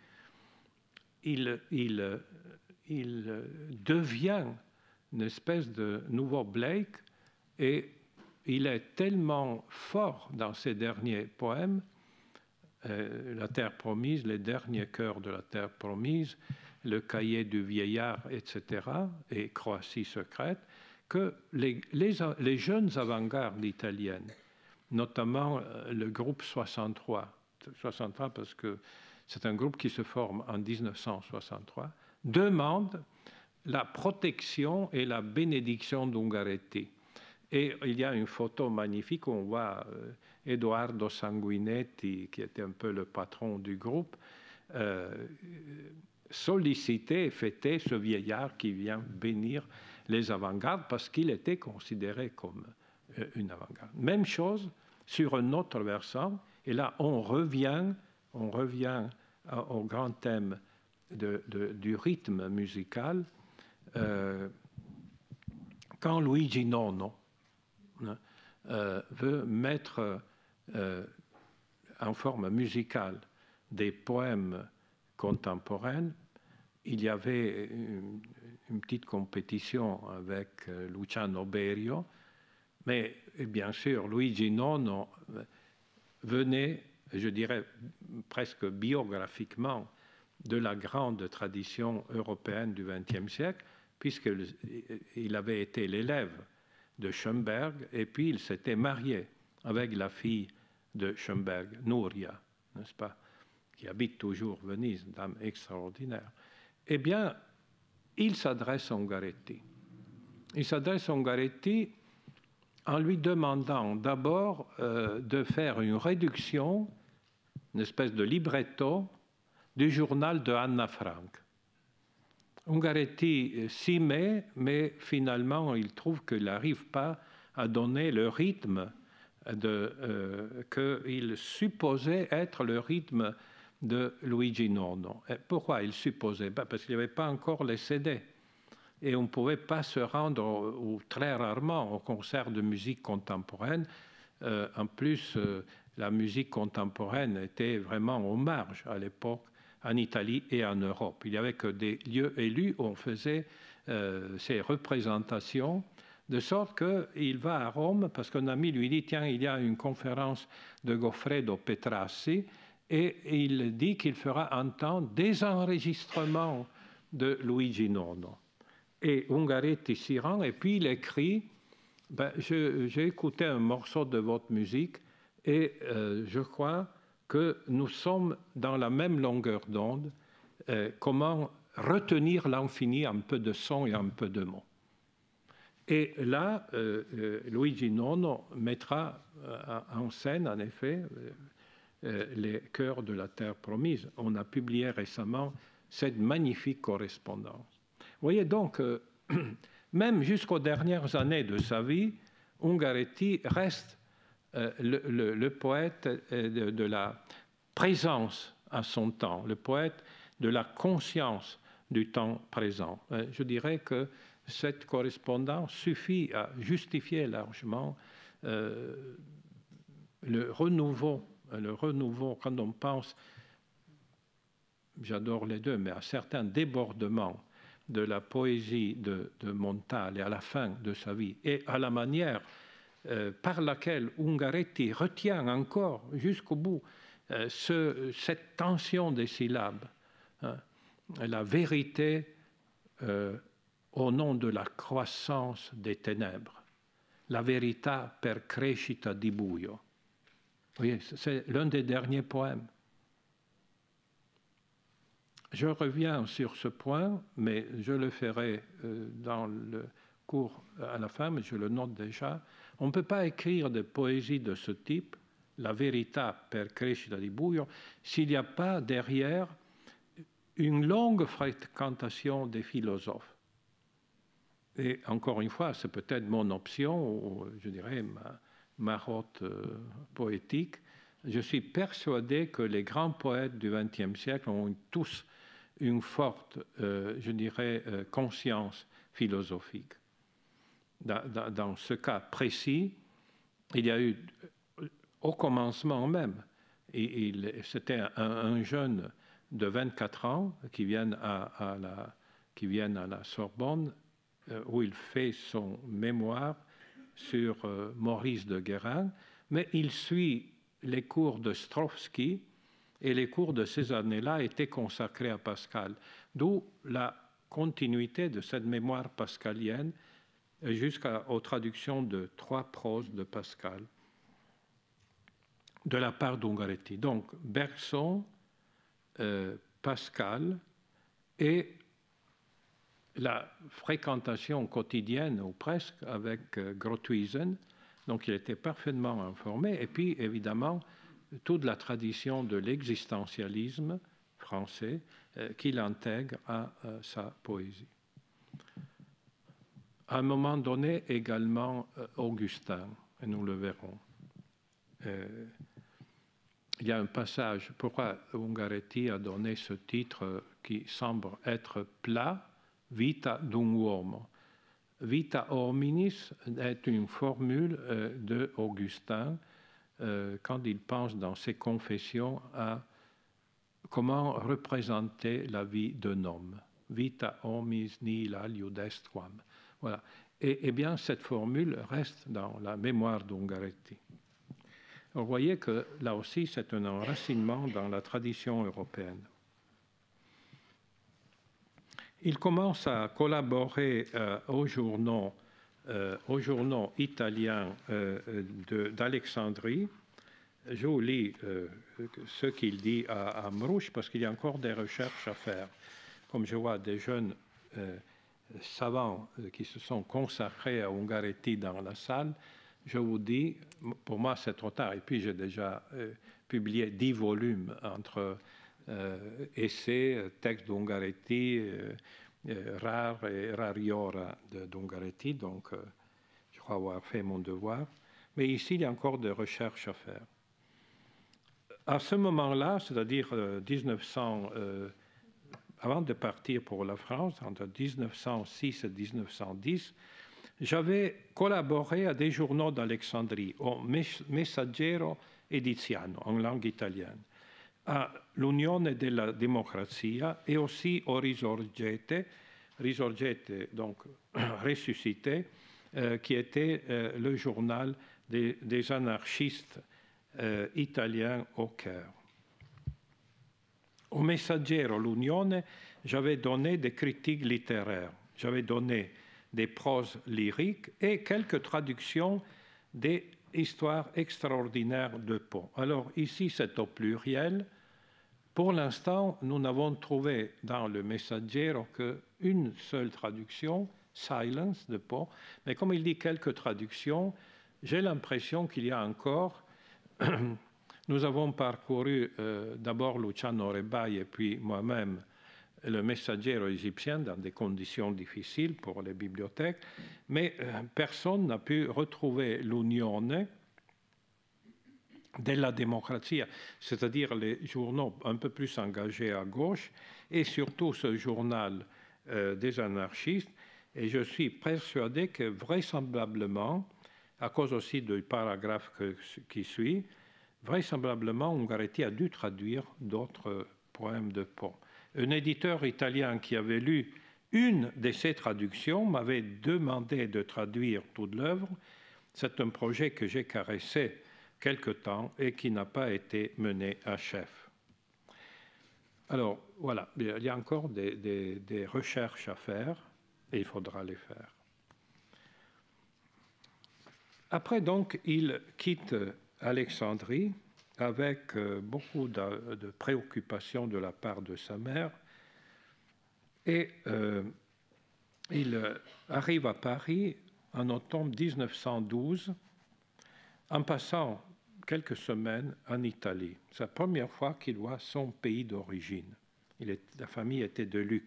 il, il, il devient une espèce de nouveau Blake, et il est tellement fort dans ses derniers poèmes, euh, La Terre promise, les derniers chœurs de la Terre promise, le cahier du vieillard, et cetera, et Croatie secrète, que les, les, les jeunes avant-gardes italiennes, notamment euh, le groupe soixante-trois, soixante-trois parce que c'est un groupe qui se forme en mille neuf cent soixante-trois, demandent la protection et la bénédiction d'Ungaretti. Et il y a une photo magnifique où on voit euh, Edoardo Sanguinetti, qui était un peu le patron du groupe, euh, solliciter et fêter ce vieillard qui vient bénir les avant-gardes parce qu'il était considéré comme euh, une avant-garde. Même chose sur un autre versant, et là on revient, on revient à, au grand thème de, de, du rythme musical. Euh, quand Luigi Nono euh, veut mettre euh, en forme musicale des poèmes contemporains, il y avait une, une petite compétition avec euh, Luciano Berio, mais bien sûr Luigi Nono venait, je dirais presque biographiquement, de la grande tradition européenne du vingtième siècle, puisqu'il avait été l'élève de Schoenberg, et puis il s'était marié avec la fille de Schoenberg, Nuria, n'est-ce pas, qui habite toujours Venise, dame extraordinaire. eh bien, il s'adresse à Ungaretti. Il s'adresse à Ungaretti en lui demandant d'abord euh, de faire une réduction, une espèce de libretto, du journal de Anna Frank. Ungaretti s'y met, mais finalement, il trouve qu'il n'arrive pas à donner le rythme de, euh, qu'il supposait être le rythme de Luigi Nono. Et pourquoi il supposait? Ben parce qu'il n'y avait pas encore les C D. Et on ne pouvait pas se rendre, ou très rarement, au concert de musique contemporaine. Euh, en plus, euh, la musique contemporaine était vraiment aux marges à l'époque, en Italie et en Europe. Il n'y avait que des lieux élus où on faisait euh, ces représentations, de sorte qu'il va à Rome, parce qu'un ami lui dit, tiens, il y a une conférence de Goffredo Petrassi, et il dit qu'il fera entendre des enregistrements de Luigi Nono. Et Ungaretti s'y rend, et puis il écrit, ben, j'ai écouté un morceau de votre musique, et euh, je crois que nous sommes dans la même longueur d'onde. Euh, comment retenir l'infini en peu de sons et en peu de mots. Et là, euh, euh, Luigi Nono mettra euh, en scène, en effet, euh, les chœurs de la terre promise. On a publié récemment cette magnifique correspondance. Vous voyez donc, euh, même jusqu'aux dernières années de sa vie, Ungaretti reste euh, le, le, le poète de, de la présence à son temps, le poète de la conscience du temps présent. Euh, je dirais que cette correspondance suffit à justifier largement euh, le renouveau, le renouveau, quand on pense, j'adore les deux, mais à certains débordements de la poésie de, de Montale et à la fin de sa vie, et à la manière euh, par laquelle Ungaretti retient encore jusqu'au bout euh, ce, cette tension des syllabes, hein, la vérité euh, au nom de la croissance des ténèbres, la verità per crescita di buio. Vous voyez, c'est l'un des derniers poèmes. Je reviens sur ce point, mais je le ferai euh, dans le cours à la fin, mais je le note déjà. On ne peut pas écrire de poésie de ce type, la verità per crescita di buio, s'il n'y a pas derrière une longue fréquentation des philosophes. Et encore une fois, c'est peut-être mon option, ou je dirais ma marotte euh, poétique. Je suis persuadé que les grands poètes du vingtième siècle ont tous une forte, euh, je dirais, euh, conscience philosophique. Dans, dans, dans ce cas précis, il y a eu, au commencement même, c'était un, un jeune de vingt-quatre ans qui vient à, à, la, qui vient à la Sorbonne, euh, où il fait son mémoire sur euh, Maurice de Guérin, mais il suit les cours de Strovsky, et les cours de ces années-là étaient consacrés à Pascal, d'où la continuité de cette mémoire pascalienne jusqu'aux traductions de trois proses de Pascal de la part d'Ungaretti. Donc, Bergson, euh, Pascal et la fréquentation quotidienne, ou presque, avec euh, Grothuisen, donc il était parfaitement informé, et puis évidemment toute la tradition de l'existentialisme français euh, qu'il intègre à euh, sa poésie. À un moment donné également euh, Augustin, et nous le verrons. Euh, il y a un passage, pourquoi Ungaretti a donné ce titre qui semble être plat, Vita d'un uomo. Vita hominis est une formule euh, de Augustin euh, quand il pense dans ses confessions à comment représenter la vie d'un homme. Vita hominis nihil aliud est quam. Voilà. Et, et bien, cette formule reste dans la mémoire d'Ungaretti. Vous voyez que là aussi, c'est un enracinement dans la tradition européenne. Il commence à collaborer euh, aux, journaux, euh, aux journaux italiens euh, d'Alexandrie. Je vous lis euh, ce qu'il dit à, à Mrouche, parce qu'il y a encore des recherches à faire. comme je vois des jeunes euh, savants euh, qui se sont consacrés à Ungaretti dans la salle, je vous dis, pour moi c'est trop tard. Et puis j'ai déjà euh, publié dix volumes entre euh, essais, textes d'Ungaretti, euh, euh, rares et rariora d'Ungaretti, donc euh, je crois avoir fait mon devoir. Mais ici, il y a encore des recherches à faire. À ce moment-là, c'est-à-dire euh, mille neuf cents, euh, avant de partir pour la France, entre mille neuf cent six et mille neuf cent dix, j'avais collaboré à des journaux d'Alexandrie, au Messaggero Ediziano, en langue italienne, à l'Unione della Democrazia et aussi au Risorgete, Risorgete donc ressuscité, euh, qui était euh, le journal des, des anarchistes euh, italiens au Caire. Au Messaggero, l'Unione, j'avais donné des critiques littéraires, j'avais donné des proses lyriques et quelques traductions des histoires extraordinaires de Poe. Alors ici, c'est au pluriel. Pour l'instant, nous n'avons trouvé dans le Messaggero qu'une seule traduction, Silence de Poe, mais comme il dit quelques traductions, j'ai l'impression qu'il y a encore... Nous avons parcouru euh, d'abord Luciano Rebai et puis moi-même le Messaggero égyptien dans des conditions difficiles pour les bibliothèques, mais euh, personne n'a pu retrouver l'Unione della Democrazia, c'est-à-dire les journaux un peu plus engagés à gauche, et surtout ce journal euh, des anarchistes. Et je suis persuadé que vraisemblablement, à cause aussi du paragraphe que, qui suit, vraisemblablement Ungaretti a dû traduire d'autres poèmes de Poe. Un éditeur italien qui avait lu une de ces traductions m'avait demandé de traduire toute l'œuvre. C'est un projet que j'ai caressé quelque temps et qui n'a pas été mené à chef. Alors, voilà, il y a encore des, des, des recherches à faire et il faudra les faire. Après, donc, il quitte Alexandrie avec beaucoup de, de préoccupations de la part de sa mère et euh, il arrive à Paris en octobre mille neuf cent douze en passant quelques semaines en Italie. C'est la première fois qu'il voit son pays d'origine. La famille était de Lucques.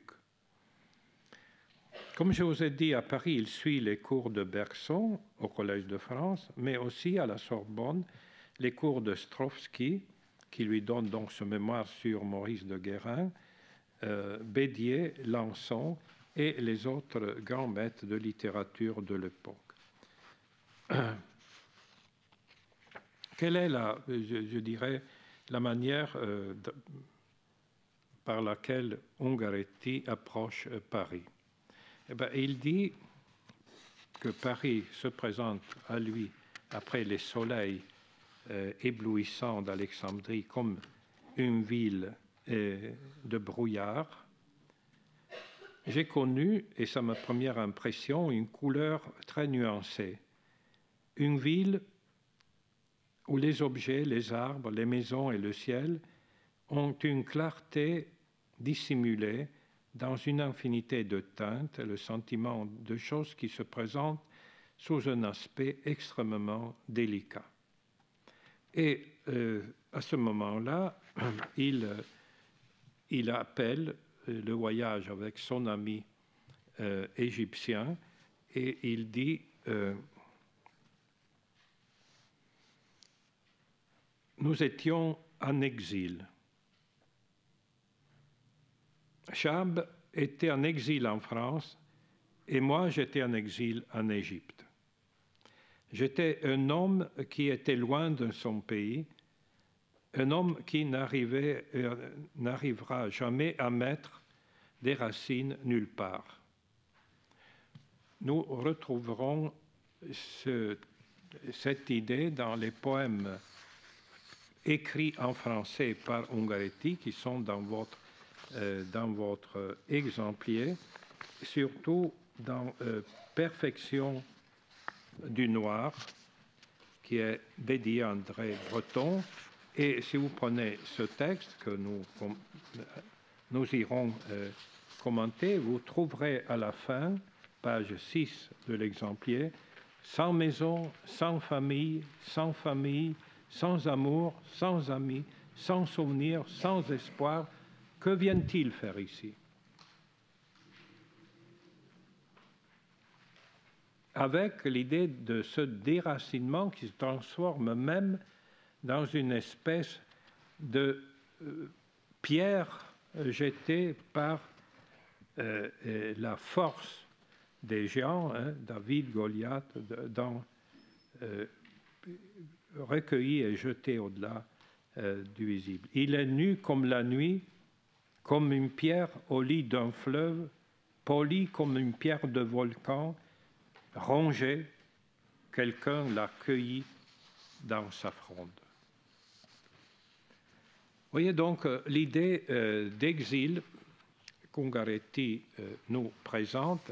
Comme je vous ai dit, à Paris, il suit les cours de Bergson au Collège de France, mais aussi à la Sorbonne, les cours de Strovsky, qui lui donne donc ce mémoire sur Maurice de Guérin, euh, Bédier, Lançon et les autres grands maîtres de littérature de l'époque. Quelle est, la, je, je dirais, la manière euh, de, par laquelle Ungaretti approche euh, Paris? Eh bien, il dit que Paris se présente à lui après les soleils euh, éblouissants d'Alexandrie comme une ville euh, de brouillard. J'ai connu, et c'est ma première impression, une couleur très nuancée. Une ville où les objets, les arbres, les maisons et le ciel ont une clarté dissimulée dans une infinité de teintes, le sentiment de choses qui se présentent sous un aspect extrêmement délicat. Et euh, à ce moment-là, il, il appelle le voyage avec son ami euh, égyptien et il dit euh, « Nous étions en exil. Chab était en exil en France et moi j'étais en exil en Égypte. J'étais un homme qui était loin de son pays, un homme qui n'arrivait, euh, n'arrivera jamais à mettre des racines nulle part. » Nous retrouverons ce, cette idée dans les poèmes écrits en français par Ungaretti qui sont dans votre dans votre exemplaire, surtout dans euh, Perfection du Noir, qui est dédié à André Breton. Et si vous prenez ce texte que nous nous irons euh, commenter. Vous trouverez à la fin, page six de l'exemplaire, sans maison, sans famille, sans famille, sans amour, sans amis, sans souvenir, sans espoir. Que viennent-ils faire ici? Avec l'idée de ce déracinement qui se transforme même dans une espèce de euh, pierre jetée par euh, la force des géants, hein, David, Goliath, dans, euh, recueilli et jeté au-delà euh, du visible. Il est nu comme la nuit, comme une pierre au lit d'un fleuve, poli comme une pierre de volcan, rongé, quelqu'un l'a cueilli dans sa fronde. Vous voyez donc euh, l'idée euh, d'exil qu'Ungaretti euh, nous présente.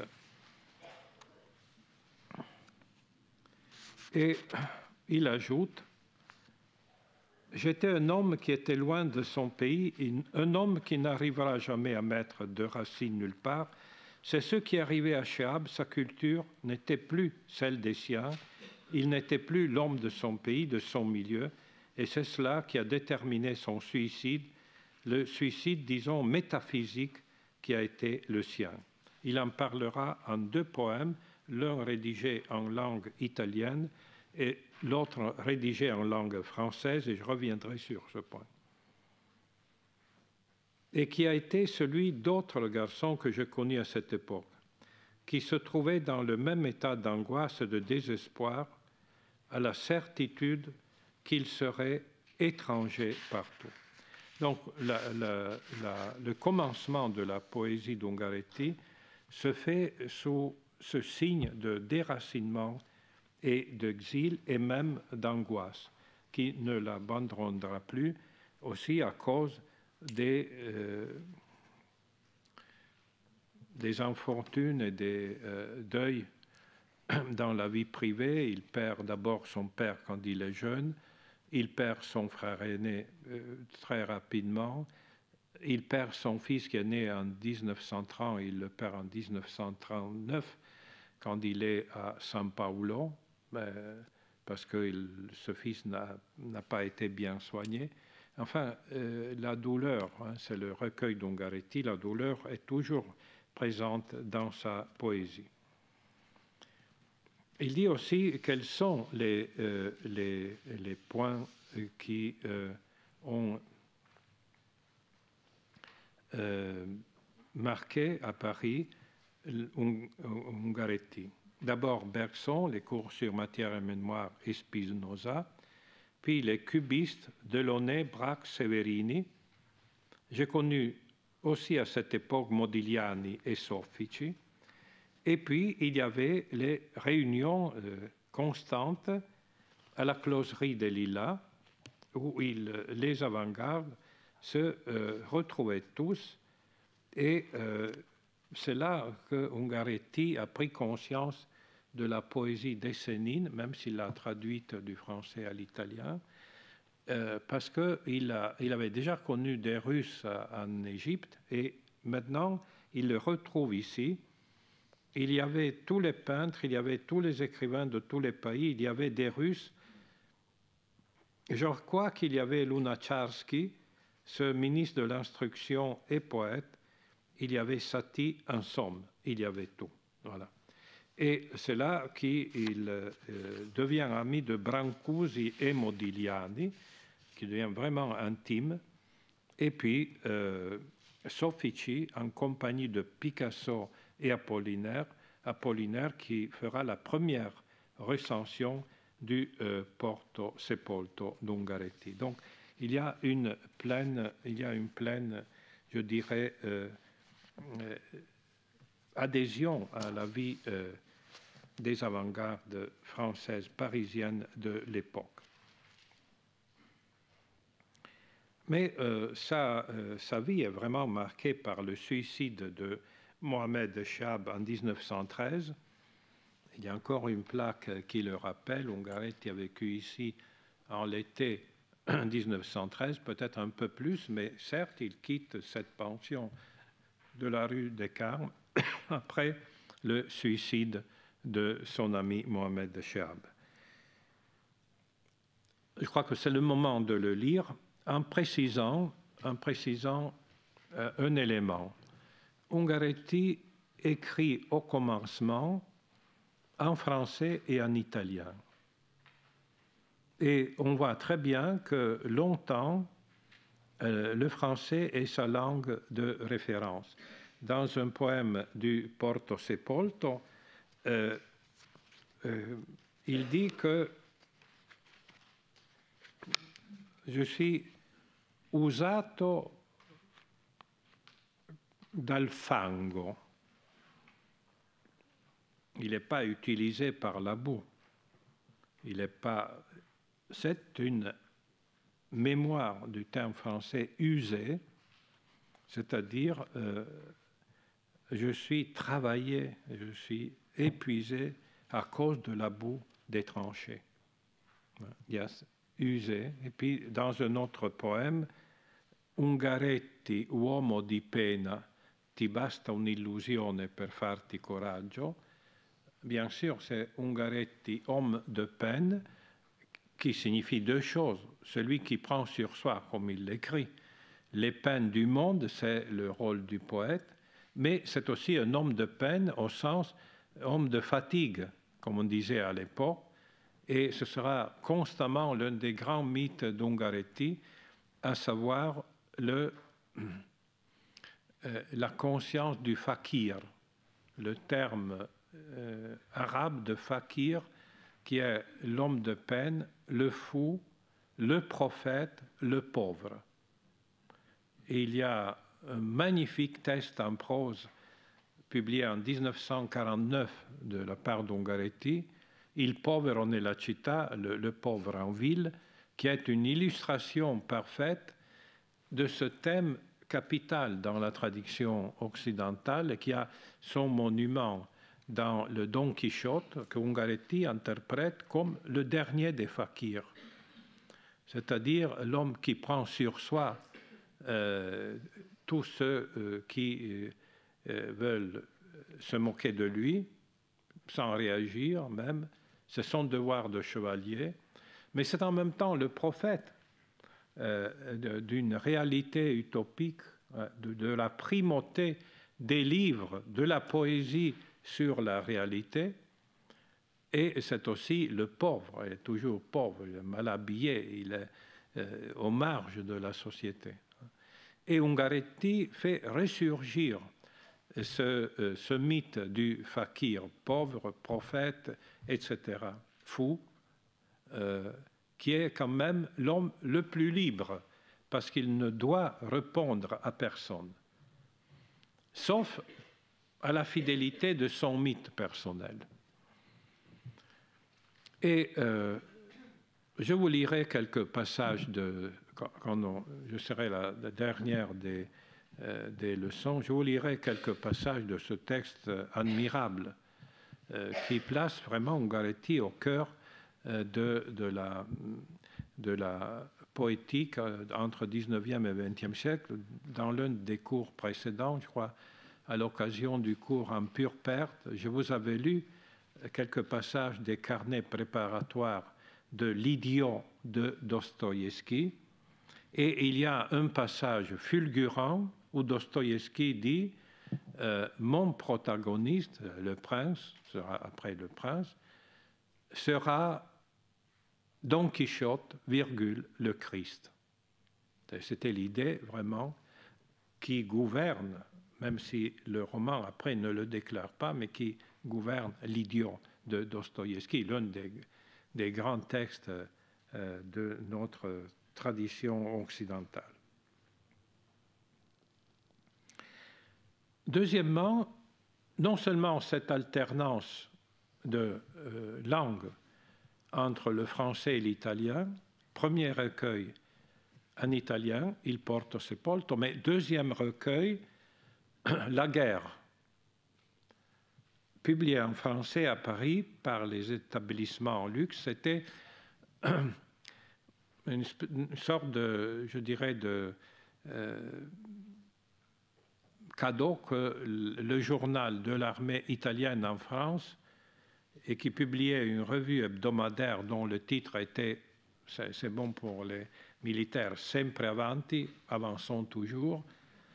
Et il ajoute, « J'étais un homme qui était loin de son pays, un homme qui n'arrivera jamais à mettre de racines nulle part. C'est ce qui arrivait à Chehab, sa culture n'était plus celle des siens, il n'était plus l'homme de son pays, de son milieu, et c'est cela qui a déterminé son suicide, le suicide, disons, métaphysique qui a été le sien. Il en parlera en deux poèmes, l'un rédigé en langue italienne et l'autre rédigé en langue française, et je reviendrai sur ce point. Et qui a été celui d'autres garçons que je connus à cette époque, qui se trouvaient dans le même état d'angoisse et de désespoir, à la certitude qu'ils seraient étrangers partout. Donc, la, la, la, le commencement de la poésie d'Ungaretti se fait sous ce signe de déracinement et d'exil et même d'angoisse, qui ne l'abandonnera plus, aussi à cause des, euh, des infortunes et des euh, deuils dans la vie privée. Il perd d'abord son père quand il est jeune, il perd son frère aîné euh, très rapidement, il perd son fils qui est né en mille neuf cent trente, il le perd en mille neuf cent trente-neuf quand il est à São Paulo, euh, parce que il, ce fils n'a pas été bien soigné. Enfin, euh, la douleur, hein, c'est le recueil d'Ungaretti, la douleur est toujours présente dans sa poésie. Il dit aussi quels sont les, euh, les, les points qui euh, ont euh, marqué à Paris Ungaretti. D'abord Bergson, les cours sur matière et mémoire et Spinoza, puis les cubistes Delaunay, Braque, Severini. J'ai connu aussi à cette époque Modigliani et Soffici. Et puis, il y avait les réunions euh, constantes à la closerie des Lilas, où il, les avant-gardes se euh, retrouvaient tous. Et euh, c'est là que Ungaretti a pris conscience de la poésie d'Essénine, même s'il l'a traduite du français à l'italien, euh, parce qu'il il avait déjà connu des Russes en Égypte, et maintenant, il le retrouve ici. Il y avait tous les peintres, il y avait tous les écrivains de tous les pays, il y avait des Russes. Je crois qu'il y avait Lunacharsky, ce ministre de l'Instruction et poète, il y avait Satie, en somme, il y avait tout. Voilà. Et c'est là qu'il euh, devient ami de Brancusi et Modigliani, qui devient vraiment intime, et puis euh, Soffici en compagnie de Picasso et Apollinaire, Apollinaire qui fera la première recension du euh, Porto Sepolto d'Ungaretti. Donc il y a une pleine, il y a une pleine, je dirais, euh, euh, adhésion à la vie euh, des avant-gardes françaises parisiennes de l'époque. Mais euh, sa, euh, sa vie est vraiment marquée par le suicide de Mohamed Chehab en mille neuf cent treize. Il y a encore une plaque qui le rappelle. Ungaretti a vécu ici en l'été mille neuf cent treize, peut-être un peu plus, mais certes, il quitte cette pension de la rue des Carmes après le suicide de son ami Mohamed Chehab. Je crois que c'est le moment de le lire en précisant, en précisant euh, un élément. Ungaretti écrit au commencement en français et en italien. Et on voit très bien que longtemps, euh, le français est sa langue de référence. Dans un poème du Porto Sepolto, euh, euh, il dit que je suis usato dal fango. Il n'est pas utilisé par la boue. Il n'est pas. C'est une mémoire du terme français usé, c'est-à-dire euh, je suis travaillé, je suis épuisé à cause de la boue des tranchées. Il y a usé. Et puis dans un autre poème, Ungaretti, uomo di pena, ti basta un'illusione per farti coraggio. Bien sûr, c'est Ungaretti, homme de peine, qui signifie deux choses. Celui qui prend sur soi, comme il l'écrit, les peines du monde, c'est le rôle du poète, mais c'est aussi un homme de peine au sens homme de fatigue, comme on disait à l'époque, et ce sera constamment l'un des grands mythes d'Ungaretti, à savoir le, euh, la conscience du fakir, le terme euh, arabe de fakir, qui est l'homme de peine, le fou, le prophète, le pauvre. Et il y a un magnifique texte en prose publié en mille neuf cent quarante-neuf de la part d'Ungaretti, Il povero nella città, le, le pauvre en ville, qui est une illustration parfaite de ce thème capital dans la tradition occidentale et qui a son monument dans le Don Quichotte que Ungaretti interprète comme le dernier des fakirs, c'est-à-dire l'homme qui prend sur soi euh, tous ceux euh, qui euh, veulent se moquer de lui, sans réagir même, c'est son devoir de chevalier, mais c'est en même temps le prophète euh, d'une réalité utopique, de, de la primauté des livres, de la poésie sur la réalité, et c'est aussi le pauvre, il est toujours pauvre, il est mal habillé, il est euh, aux marges de la société. Et Ungaretti fait ressurgir ce, euh, ce mythe du fakir, pauvre, prophète, et cetera, fou, euh, qui est quand même l'homme le plus libre, parce qu'il ne doit répondre à personne, sauf à la fidélité de son mythe personnel. Et euh, je vous lirai quelques passages de, quand, quand on, je serai la, la dernière des, euh, des leçons, je vous lirai quelques passages de ce texte admirable euh, qui place vraiment Ungaretti au cœur euh, de, de, la, de la poétique euh, entre dix-neuvième et vingtième siècle. Dans l'un des cours précédents, je crois, à l'occasion du cours en pure perte, je vous avais lu quelques passages des carnets préparatoires de L'idiot de Dostoïevski. Et il y a un passage fulgurant où Dostoïevski dit euh, « Mon protagoniste, le prince, sera après le prince, sera Don Quichotte, virgule, le Christ. » C'était l'idée vraiment qui gouverne, même si le roman après ne le déclare pas, mais qui gouverne L'idiot de Dostoïevski, l'un des, des grands textes euh, de notre tradition occidentale. Deuxièmement, non seulement cette alternance de euh, langue entre le français et l'italien, premier recueil en italien, Il Porto Sepolto, mais deuxième recueil, La guerre, publié en français à Paris par les établissements en luxe, c'était une, une sorte de, je dirais, de euh, cadeau que le journal de l'armée italienne en France, et qui publiait une revue hebdomadaire dont le titre était, c'est bon pour les militaires, Sempre Avanti, avançons toujours.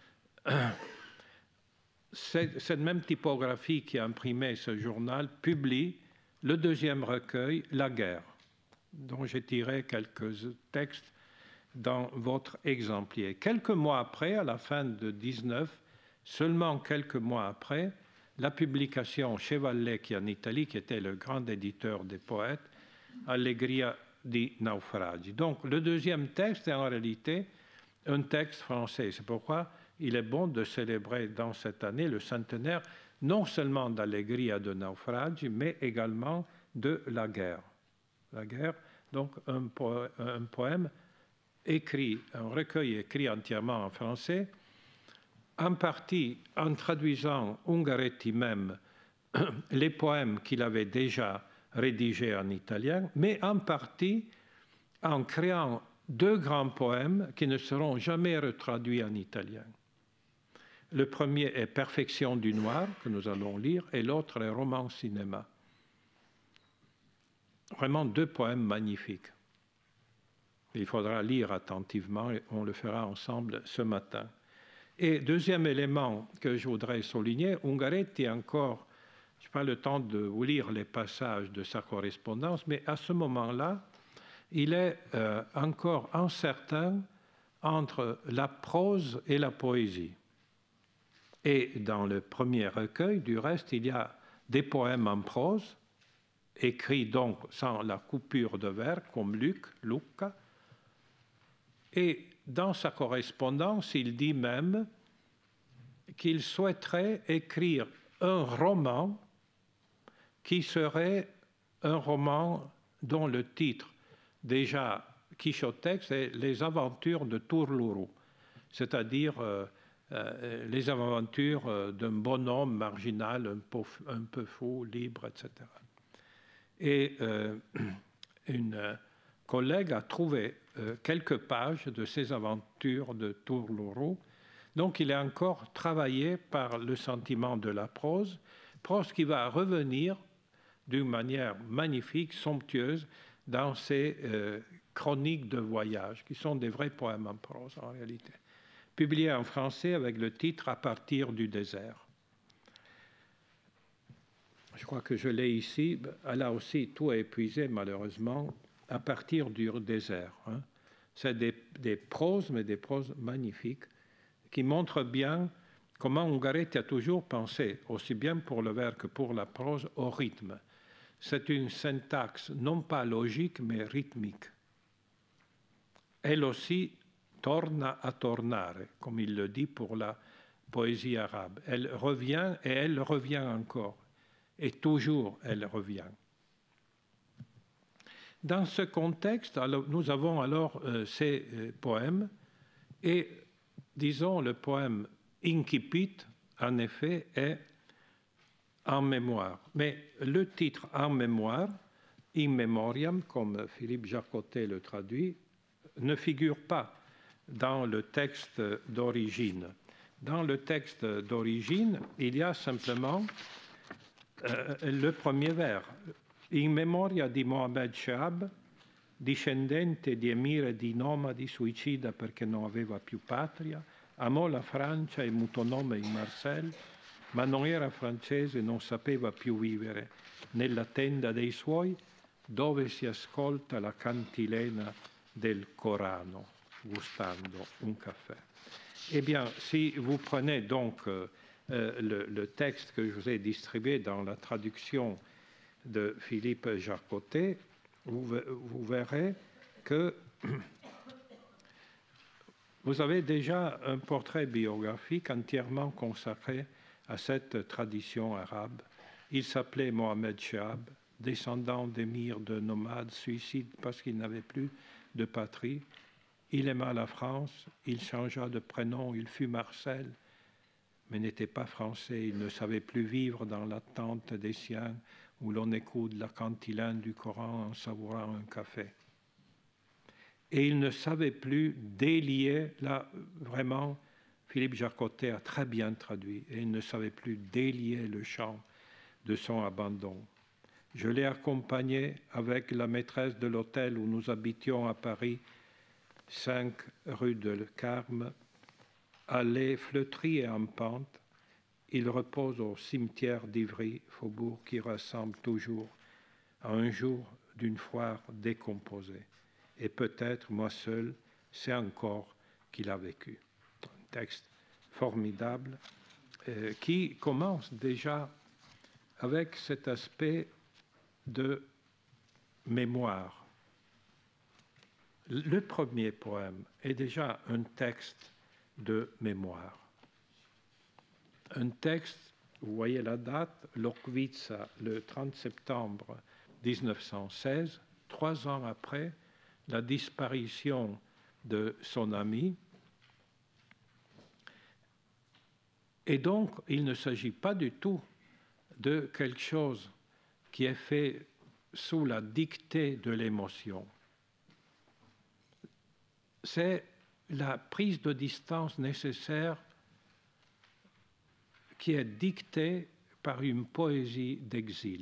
Cette même typographie qui a imprimé ce journal publie le deuxième recueil, La guerre, dont j'ai tiré quelques textes dans votre exemplaire. Quelques mois après, à la fin de dix-neuf, seulement quelques mois après, la publication chez Vallecchi en Italie, qui était le grand éditeur des poètes, Allegria di naufragi. Donc le deuxième texte est en réalité un texte français. C'est pourquoi il est bon de célébrer dans cette année le centenaire non seulement d'Allegria de naufragi, mais également de la guerre. La guerre, donc un, po un poème écrit, un recueil écrit entièrement en français, en partie en traduisant Ungaretti même les poèmes qu'il avait déjà rédigés en italien, mais en partie en créant deux grands poèmes qui ne seront jamais retraduits en italien. Le premier est Perfection du noir, que nous allons lire, et l'autre est Roman cinéma. Vraiment deux poèmes magnifiques. Il faudra lire attentivement et on le fera ensemble ce matin. Et deuxième élément que je voudrais souligner, Ungaretti encore, je n'ai pas le temps de vous lire les passages de sa correspondance, mais à ce moment-là, il est euh, encore incertain entre la prose et la poésie. Et dans le premier recueil, du reste, il y a des poèmes en prose, écrits donc sans la coupure de vers, comme Luc, Lucca. Et dans sa correspondance, il dit même qu'il souhaiterait écrire un roman qui serait un roman dont le titre déjà quixotesque, c'est Les aventures de Turluru, c'est-à-dire euh, euh, les aventures euh, d'un bonhomme marginal, un peu, un peu fou, libre, et cetera. Et euh, une euh, collègue a trouvé euh, quelques pages de ces aventures de Turluru. Donc il est encore travaillé par le sentiment de la prose, prose qui va revenir d'une manière magnifique, somptueuse, dans ces euh, chroniques de voyage, qui sont des vrais poèmes en prose en réalité, publiés en français avec le titre « À partir du désert ». Je crois que je l'ai ici. Là aussi, tout est épuisé, malheureusement, à partir du désert. Hein. C'est des, des proses, mais des proses magnifiques, qui montrent bien comment Ungaretti a toujours pensé, aussi bien pour le vers que pour la prose, au rythme. C'est une syntaxe non pas logique, mais rythmique. Elle aussi torna a tornare, comme il le dit pour la poésie arabe. Elle revient et elle revient encore. Et toujours, elle revient. Dans ce contexte, alors, nous avons alors euh, ces euh, poèmes et, disons, le poème Incipit, en effet, est en mémoire. Mais le titre en mémoire, in memoriam, comme Philippe Jacotet le traduit, ne figure pas dans le texte d'origine. Dans le texte d'origine, il y a simplement euh, le premier vers. In memoria di Mohamed Shahab, discendente di emire di nomadi, suicida perché non aveva più patria, amò la Francia e mutò nome in Marcel, ma non era francese e non sapeva più vivere nella tenda dei suoi, dove si ascolta la cantilena del Corano, gustando un caffè. Eh bien, si vous prenez donc euh, le, le texte que je vous ai distribué dans la traduction de Philippe Jacotet, vous, vous verrez que vous avez déjà un portrait biographique entièrement consacré à cette tradition arabe. Il s'appelait Mohamed Shahab, descendant d'émirs, de nomades, suicide parce qu'il n'avait plus de patrie. Il aima la France, il changea de prénom, il fut Marcel, mais n'était pas français. Il ne savait plus vivre dans l'attente des siens où l'on écoute la cantilène du Coran en savourant un café. et il ne savait plus délier, là vraiment, Philippe Jacotet a très bien traduit, et il ne savait plus délier le chant de son abandon. Je l'ai accompagné avec la maîtresse de l'hôtel où nous habitions à Paris, cinq rue de Carme, allée flétrie et en pente. Il repose au cimetière d'Ivry, faubourg qui ressemble toujours à un jour d'une foire décomposée. Et peut-être, moi seul, c'est encore qu'il a vécu. Un texte formidable euh, qui commence déjà avec cet aspect de mémoire. Le premier poème est déjà un texte de mémoire. Un texte, vous voyez la date, Lochwitza, le trente septembre mille neuf cent seize, trois ans après la disparition de son ami. Et donc, il ne s'agit pas du tout de quelque chose qui est fait sous la dictée de l'émotion. C'est la prise de distance nécessaire qui est dictée par une poésie d'exil.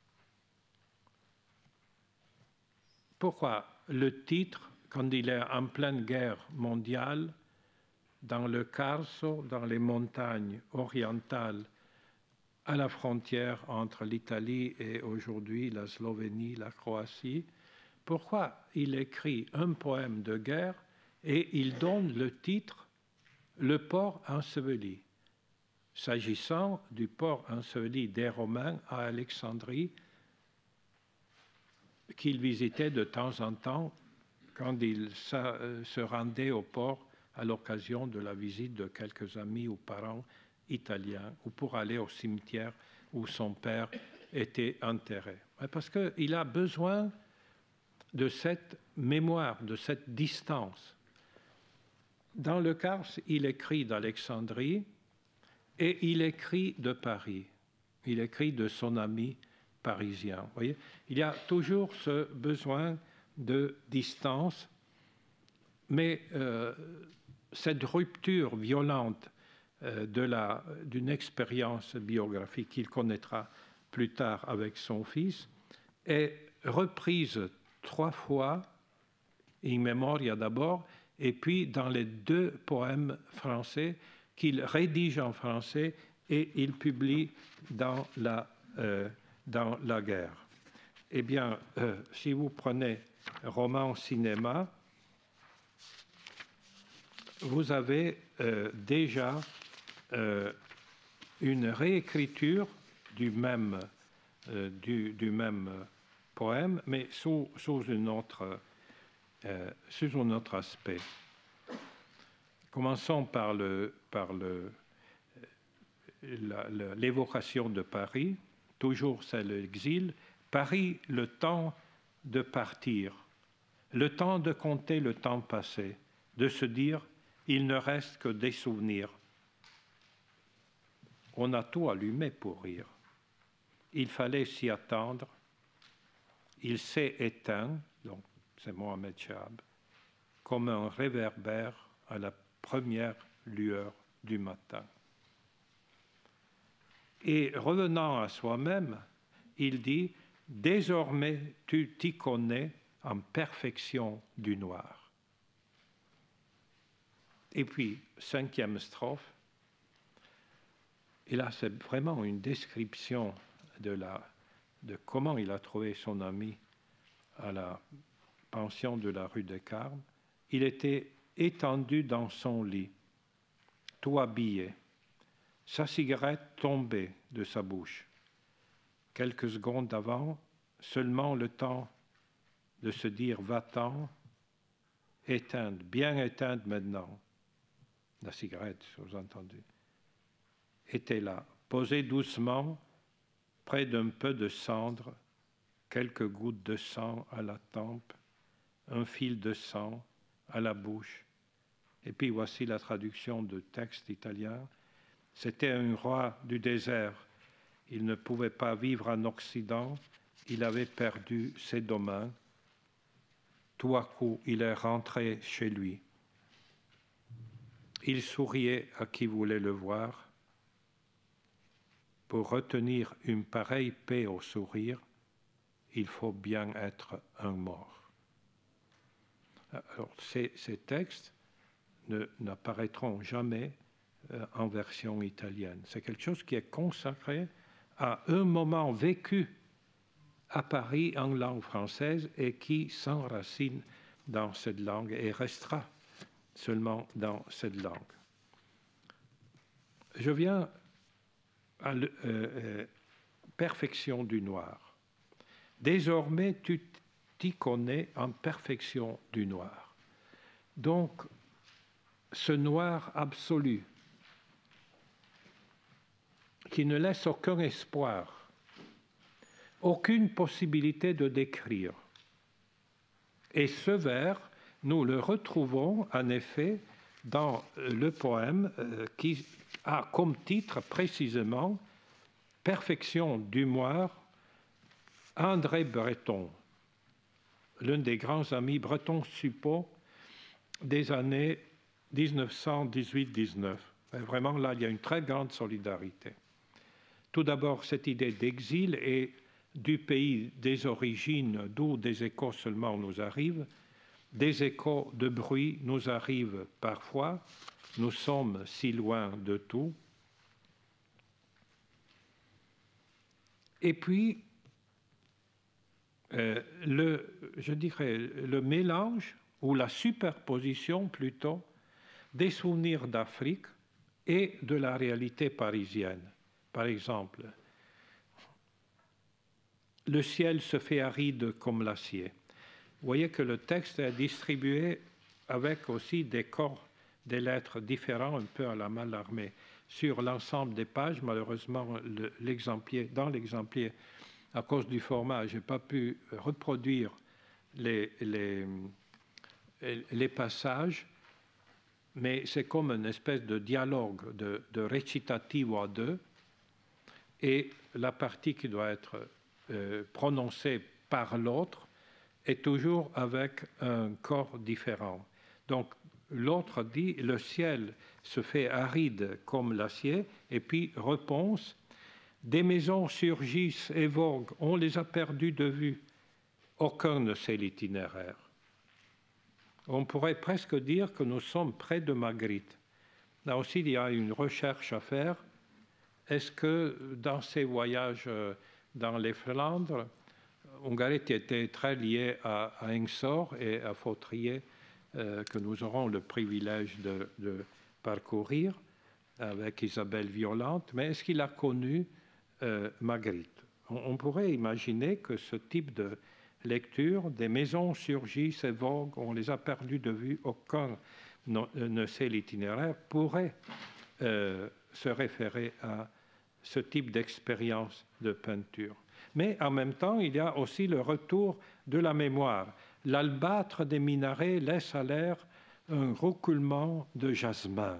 Pourquoi le titre, quand il est en pleine guerre mondiale, dans le Carso, dans les montagnes orientales, à la frontière entre l'Italie et aujourd'hui la Slovénie, la Croatie, pourquoi il écrit un poème de guerre et il donne le titre « Le port enseveli », s'agissant du port enseveli des Romains à Alexandrie, qu'il visitait de temps en temps quand il se rendait au port à l'occasion de la visite de quelques amis ou parents italiens, ou pour aller au cimetière où son père était enterré. Parce qu'il a besoin de cette mémoire, de cette distance. Dans le Kars, il écrit d'Alexandrie et il écrit de Paris. Il écrit de son ami parisien. Vous voyez, il y a toujours ce besoin de distance, mais euh, cette rupture violente euh, de la, d'une expérience biographique qu'il connaîtra plus tard avec son fils est reprise trois fois, in memoria d'abord, et puis dans les deux poèmes français qu'il rédige en français et il publie dans la, euh, dans la guerre. Eh bien, euh, si vous prenez roman cinéma, vous avez euh, déjà euh, une réécriture du même, euh, du, du même poème, mais sous, sous, une autre, euh, sous un autre aspect. Commençons par le, par le, l'évocation de Paris. Toujours c'est l'exil. Paris, le temps de partir, le temps de compter le temps passé, de se dire il ne reste que des souvenirs. On a tout allumé pour rire. Il fallait s'y attendre. Il s'est éteint, donc c'est Mohamed Chahab, comme un réverbère à la première lueur du matin. Et revenant à soi-même, il dit « Désormais, tu t'y connais en perfection du noir. » Et puis, cinquième strophe, et là c'est vraiment une description de, la, de comment il a trouvé son ami à la pension de la rue des Carmes. Il était étendu dans son lit, tout habillé, sa cigarette tombée de sa bouche. Quelques secondes avant, seulement le temps de se dire « va-t'en », éteinte, bien éteinte maintenant. La cigarette, sous-entendu, était là, posée doucement, près d'un peu de cendre, quelques gouttes de sang à la tempe, un fil de sang à la bouche. Et puis voici la traduction de texte italien. C'était un roi du désert. Il ne pouvait pas vivre en Occident. Il avait perdu ses domaines. Tout à coup, il est rentré chez lui. Il souriait à qui voulait le voir. Pour retenir une pareille paix au sourire, il faut bien être un mort. Alors, ces, ces textes ne, n'apparaîtront jamais euh, en version italienne. C'est quelque chose qui est consacré à un moment vécu à Paris en langue française et qui s'enracine dans cette langue et restera seulement dans cette langue. Je viens à la euh, euh, perfection du noir. Désormais, tu t'y connais en perfection du noir. Donc, ce noir absolu qui ne laisse aucun espoir, aucune possibilité de décrire. Et ce vers, nous le retrouvons en effet dans le poème qui a comme titre précisément « Perfection du noir » André Breton, l'un des grands amis bretons-suppôts des années dix-neuf cent dix-huit dix-neuf. Vraiment, là, il y a une très grande solidarité. Tout d'abord, cette idée d'exil et du pays des origines, d'où des échos seulement nous arrivent. Des échos de bruit nous arrivent parfois. Nous sommes si loin de tout. Et puis, euh, le, je dirais, le mélange, ou la superposition plutôt, des souvenirs d'Afrique et de la réalité parisienne. Par exemple, le ciel se fait aride comme l'acier. Vous voyez que le texte est distribué avec aussi des corps, des lettres différents, un peu à la Mallarmé. Sur l'ensemble des pages, malheureusement, le, l'exemplier, dans l'exemplier, à cause du format, je n'ai pas pu reproduire les, les, les passages, mais c'est comme une espèce de dialogue, de, de recitativo à deux, et la partie qui doit être euh, prononcée par l'autre est toujours avec un corps différent. Donc, l'autre dit « le ciel se fait aride comme l'acier » et puis réponse « des maisons surgissent et voguent, on les a perdues de vue, aucun ne sait l'itinéraire ». On pourrait presque dire que nous sommes près de Magritte. Là aussi, il y a une recherche à faire. Est-ce que dans ces voyages dans les Flandres, Ungaretti était très lié à, à Hingsor et à Fautrier, euh, que nous aurons le privilège de, de parcourir avec Isabelle Violante, mais est-ce qu'il a connu euh, Magritte? on, on pourrait imaginer que ce type de lecture, des maisons surgissent et voguent, on les a perdues de vue, aucun ne, ne sait l'itinéraire, pourrait euh, se référer à ce type d'expérience de peinture. Mais en même temps, il y a aussi le retour de la mémoire. L'albâtre des minarets laisse à l'air un roucoulement de jasmin.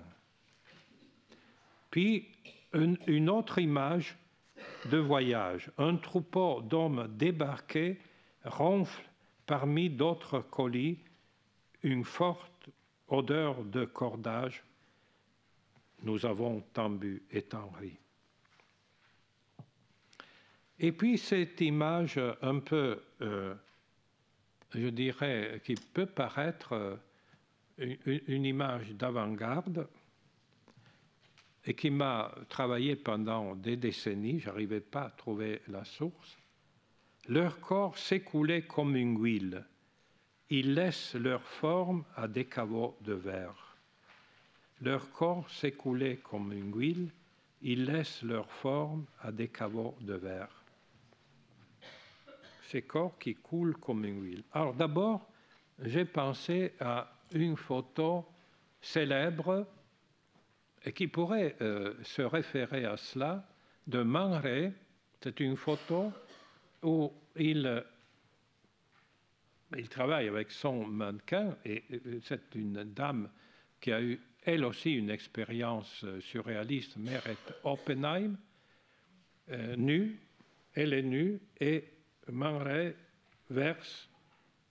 Puis, une, une autre image de voyage. Un troupeau d'hommes débarqués ronfle parmi d'autres colis une forte odeur de cordage. Nous avons tant bu et tant ri. Et puis cette image un peu, euh, je dirais, qui peut paraître euh, une, une image d'avant-garde et qui m'a travaillé pendant des décennies, je n'arrivais pas à trouver la source. Leur corps s'écoulait comme une huile. Ils laissent leur forme à des caveaux de verre. Leur corps s'écoulait comme une huile. Ils laissent leur forme à des caveaux de verre. Ces corps qui coulent comme une huile. Alors d'abord, j'ai pensé à une photo célèbre et qui pourrait euh, se référer à cela, de Man Ray. C'est une photo où il, il travaille avec son mannequin, et c'est une dame qui a eu elle aussi une expérience surréaliste, Meret Oppenheim, euh, nue, elle est nue, et Man Ray verse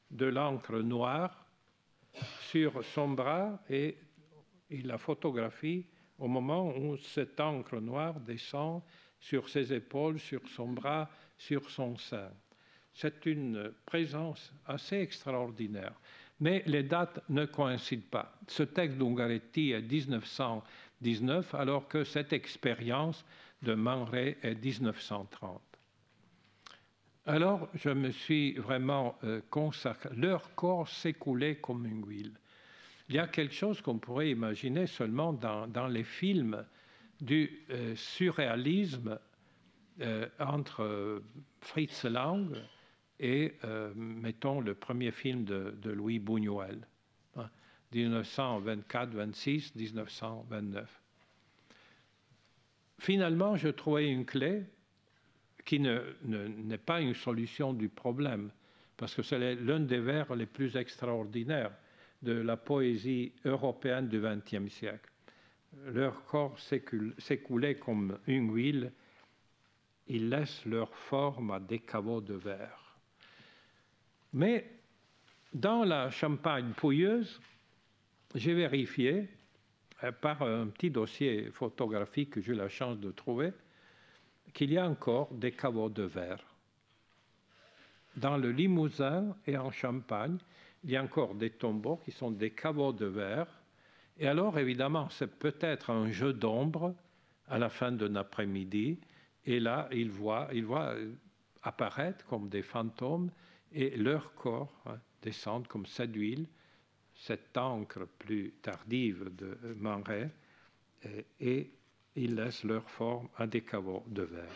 de l'encre noire sur son bras et il la photographie au moment où cette encre noire descend sur ses épaules, sur son bras, sur son sein. C'est une présence assez extraordinaire. Mais les dates ne coïncident pas. Ce texte d'Ungaretti est mille neuf cent dix-neuf, alors que cette expérience de Man Ray est mille neuf cent trente. Alors, je me suis vraiment euh, consacré. Leur corps s'écoulait comme une huile. Il y a quelque chose qu'on pourrait imaginer seulement dans, dans les films du euh, surréalisme euh, entre euh, Fritz Lang et, euh, mettons, le premier film de, de Louis Buñuel, hein, mille neuf cent vingt-quatre vingt-six, mille neuf cent vingt-neuf. Finalement, je trouvais une clé qui ne, ne, n'est pas une solution du problème, parce que c'est l'un des vers les plus extraordinaires de la poésie européenne du vingtième siècle. Leur corps s'écoulait comme une huile, ils laissent leur forme à des caveaux de verre. Mais dans la Champagne pouilleuse, j'ai vérifié, par un petit dossier photographique que j'ai eu la chance de trouver, qu'il y a encore des caveaux de verre. Dans le Limousin et en Champagne, il y a encore des tombeaux qui sont des caveaux de verre. Et alors, évidemment, c'est peut-être un jeu d'ombre à la fin d'un après-midi. Et là, ils voient, ils voient apparaître comme des fantômes et leur corps hein, descendre comme cette huile, cette encre plus tardive de Man Ray, et, et ils laissent leur forme à des caveaux de verre.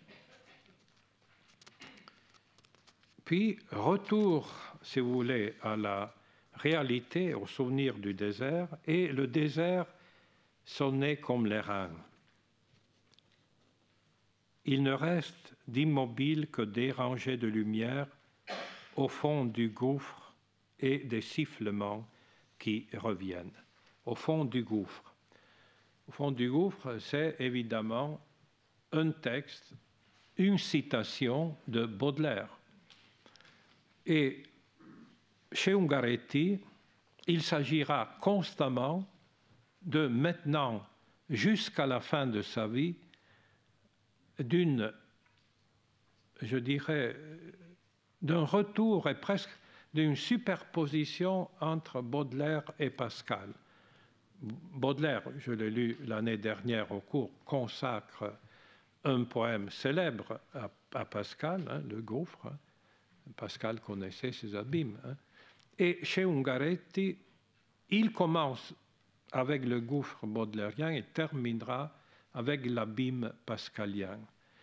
Puis, retour, si vous voulez, à la réalité, au souvenir du désert, et le désert sonnait comme les reins. Il ne reste d'immobile que des rangées de lumière au fond du gouffre et des sifflements qui reviennent. Au fond du gouffre. Au fond du gouffre, c'est évidemment un texte, une citation de Baudelaire. Et chez Ungaretti, il s'agira constamment de maintenant jusqu'à la fin de sa vie d'une, je dirais, d'un retour et presque d'une superposition entre Baudelaire et Pascal. Baudelaire, je l'ai lu l'année dernière au cours, consacre un poème célèbre à, à Pascal, hein, le gouffre. Hein. Pascal connaissait ses abîmes. Hein. Et chez Ungaretti, il commence avec le gouffre baudelairien et terminera avec l'abîme pascalien.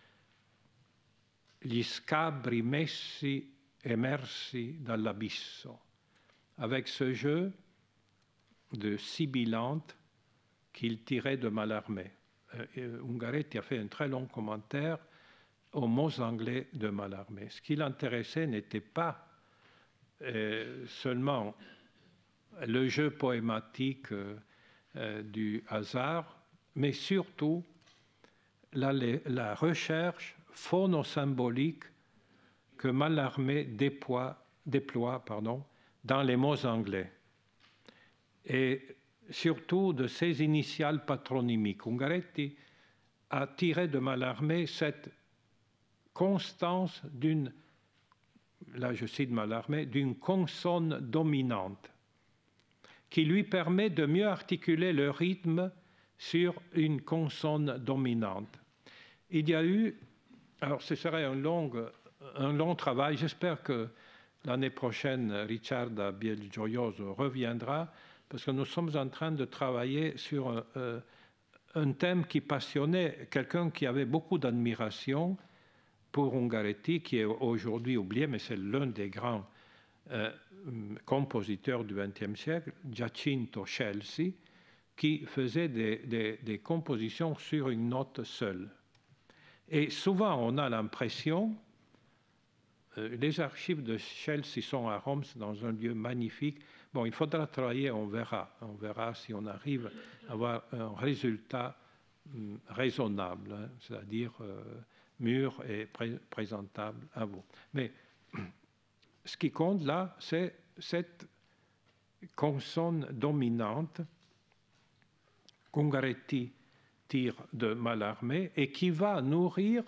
Gli scabri messi emersi dall'abisso, avec ce jeu de sibilante qu'il tirait de Mallarmé. Euh, Ungaretti a fait un très long commentaire aux mots anglais de Mallarmé. Ce qui l'intéressait n'était pas euh, seulement le jeu poématique euh, euh, du hasard, mais surtout la, la recherche phonosymbolique que Mallarmé déploie, déploie pardon, dans les mots anglais. Et surtout de ses initiales patronymiques. Ungaretti a tiré de Mallarmé cette constance d'une, là je cite Mallarmé, d'une consonne dominante qui lui permet de mieux articuler le rythme sur une consonne dominante. Il y a eu, alors ce serait un long, un long travail, j'espère que l'année prochaine Ricciarda Bielgioioso reviendra, parce que nous sommes en train de travailler sur euh, un thème qui passionnait quelqu'un qui avait beaucoup d'admiration pour Ungaretti, qui est aujourd'hui oublié, mais c'est l'un des grands euh, compositeurs du vingtième siècle, Giacinto Scelsi, qui faisait des, des, des compositions sur une note seule. Et souvent, on a l'impression, euh, les archives de Scelsi sont à Rome, dans un lieu magnifique. Bon, il faudra travailler, on verra. On verra si on arrive à avoir un résultat hum, raisonnable, hein, c'est-à-dire euh, mûr et pré présentable à vous. Mais ce qui compte là, c'est cette consonne dominante qu'Ungaretti tire de Mallarmé et qui va nourrir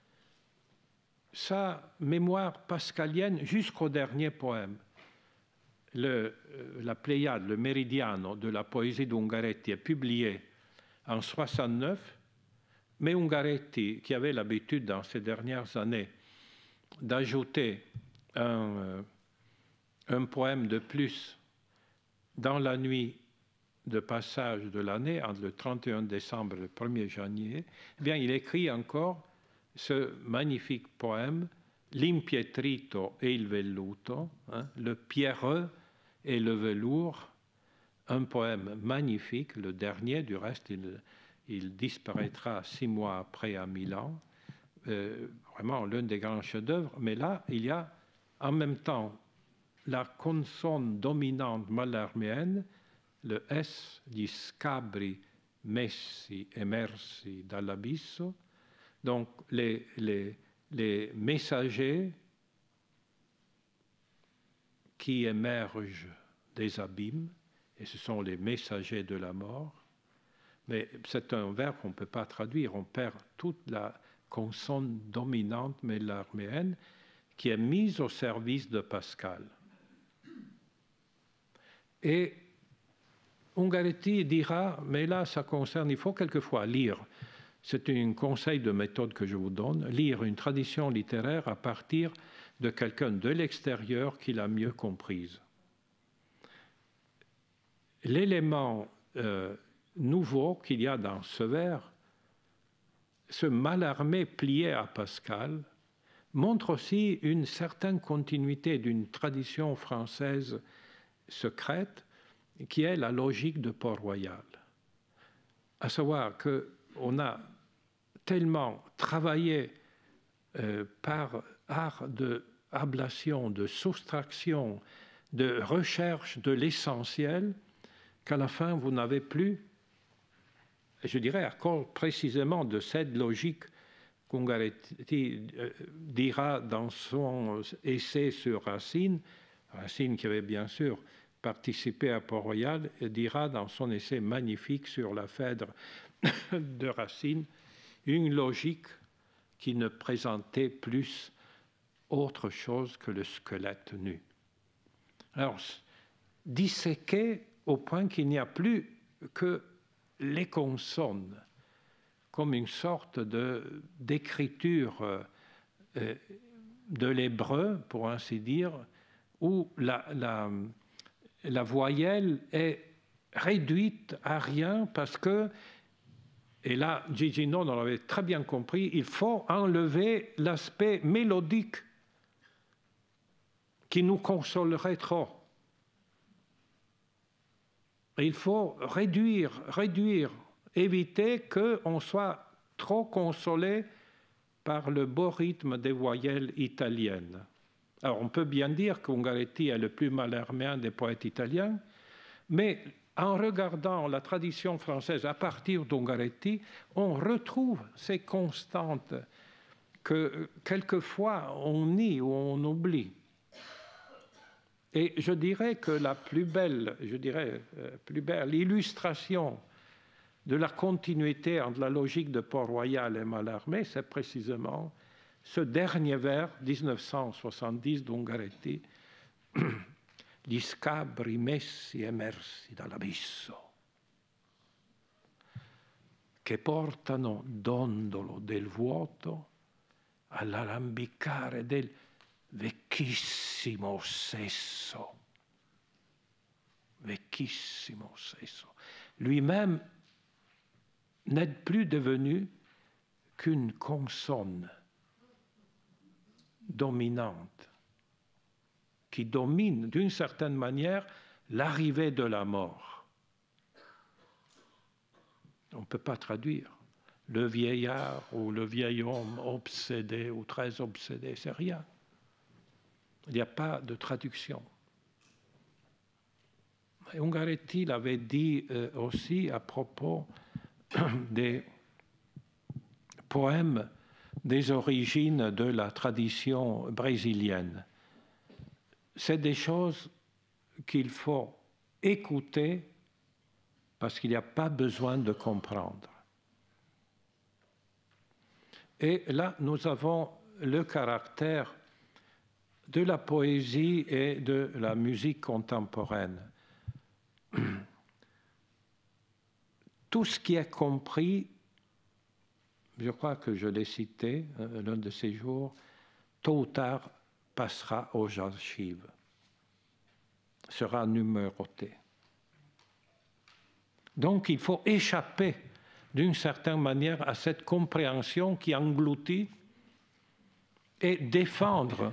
sa mémoire pascalienne jusqu'au dernier poème. Le, la Pléiade, le Meridiano de la poésie d'Ungaretti est publié en soixante-neuf, mais Ungaretti, qui avait l'habitude dans ces dernières années d'ajouter un, un poème de plus dans la nuit de passage de l'année, entre le trente et un décembre et le premier janvier, eh bien, il écrit encore ce magnifique poème, L'impietrito e il velluto, hein, le pierreux et le velours, un poème magnifique, le dernier, du reste, il, il disparaîtra six mois après à Milan, euh, vraiment l'un des grands chefs-d'œuvre, mais là, il y a en même temps la consonne dominante mallarméenne, le S di scabri messi emersi dall'abisso, donc les, les, les messagers qui émergent des abîmes, et ce sont les messagers de la mort, mais c'est un verbe qu'on ne peut pas traduire, on perd toute la consonne dominante mallarméenne qui est mise au service de Pascal. Et Ungaretti dira, mais là ça concerne, il faut quelquefois lire, c'est un conseil de méthode que je vous donne, lire une tradition littéraire à partir de quelqu'un de l'extérieur qui l'a mieux comprise. L'élément euh, nouveau qu'il y a dans ce vers, ce Mallarmé plié à Pascal, montre aussi une certaine continuité d'une tradition française secrète qui est la logique de Port-Royal. À savoir qu'on a tellement travaillé euh, par art de ablation, de soustraction, de recherche de l'essentiel, qu'à la fin, vous n'avez plus, je dirais, à cause précisément de cette logique qu'Ungaretti dira dans son essai sur Racine, Racine qui avait bien sûr participé à Port-Royal, dira dans son essai magnifique sur la Phèdre de Racine, une logique qui ne présentait plus autre chose que le squelette nu. Alors, disséqué au point qu'il n'y a plus que les consonnes, comme une sorte de, d'écriture euh, de l'hébreu, pour ainsi dire, où la, la, la voyelle est réduite à rien parce que, et là, Gigino on l'avait très bien compris, il faut enlever l'aspect mélodique qui nous consolerait trop. Il faut réduire, réduire, éviter qu'on soit trop consolé par le beau rythme des voyelles italiennes. Alors, on peut bien dire qu'Ungaretti est le plus mallarméen des poètes italiens, mais en regardant la tradition française à partir d'Ungaretti, on retrouve ces constantes que quelquefois on nie ou on oublie. Et je dirais que la plus belle, je dirais, plus belle illustration de la continuité entre la logique de Port-Royal et Mallarmé, c'est précisément ce dernier vers, dix-neuf cent soixante-dix d'Ungaretti, Gli scabri messi emersi dall'abisso, che portano dondolo del vuoto all'arrampicare del vecchissimo sesso. Vecchissimo sesso. Lui-même n'est plus devenu qu'une consonne dominante qui domine d'une certaine manière l'arrivée de la mort. On ne peut pas traduire. Le vieillard ou le vieil homme obsédé ou très obsédé, c'est rien. Il n'y a pas de traduction. Et Ungaretti l'avait dit euh, aussi à propos des poèmes des origines de la tradition brésilienne. c'est des choses qu'il faut écouter parce qu'il n'y a pas besoin de comprendre. Et là, nous avons le caractère de la poésie et de la musique contemporaine. Tout ce qui est compris, je crois que je l'ai cité euh, l'un de ces jours, tôt ou tard passera aux archives, sera numéroté. Donc il faut échapper d'une certaine manière à cette compréhension qui engloutit et défendre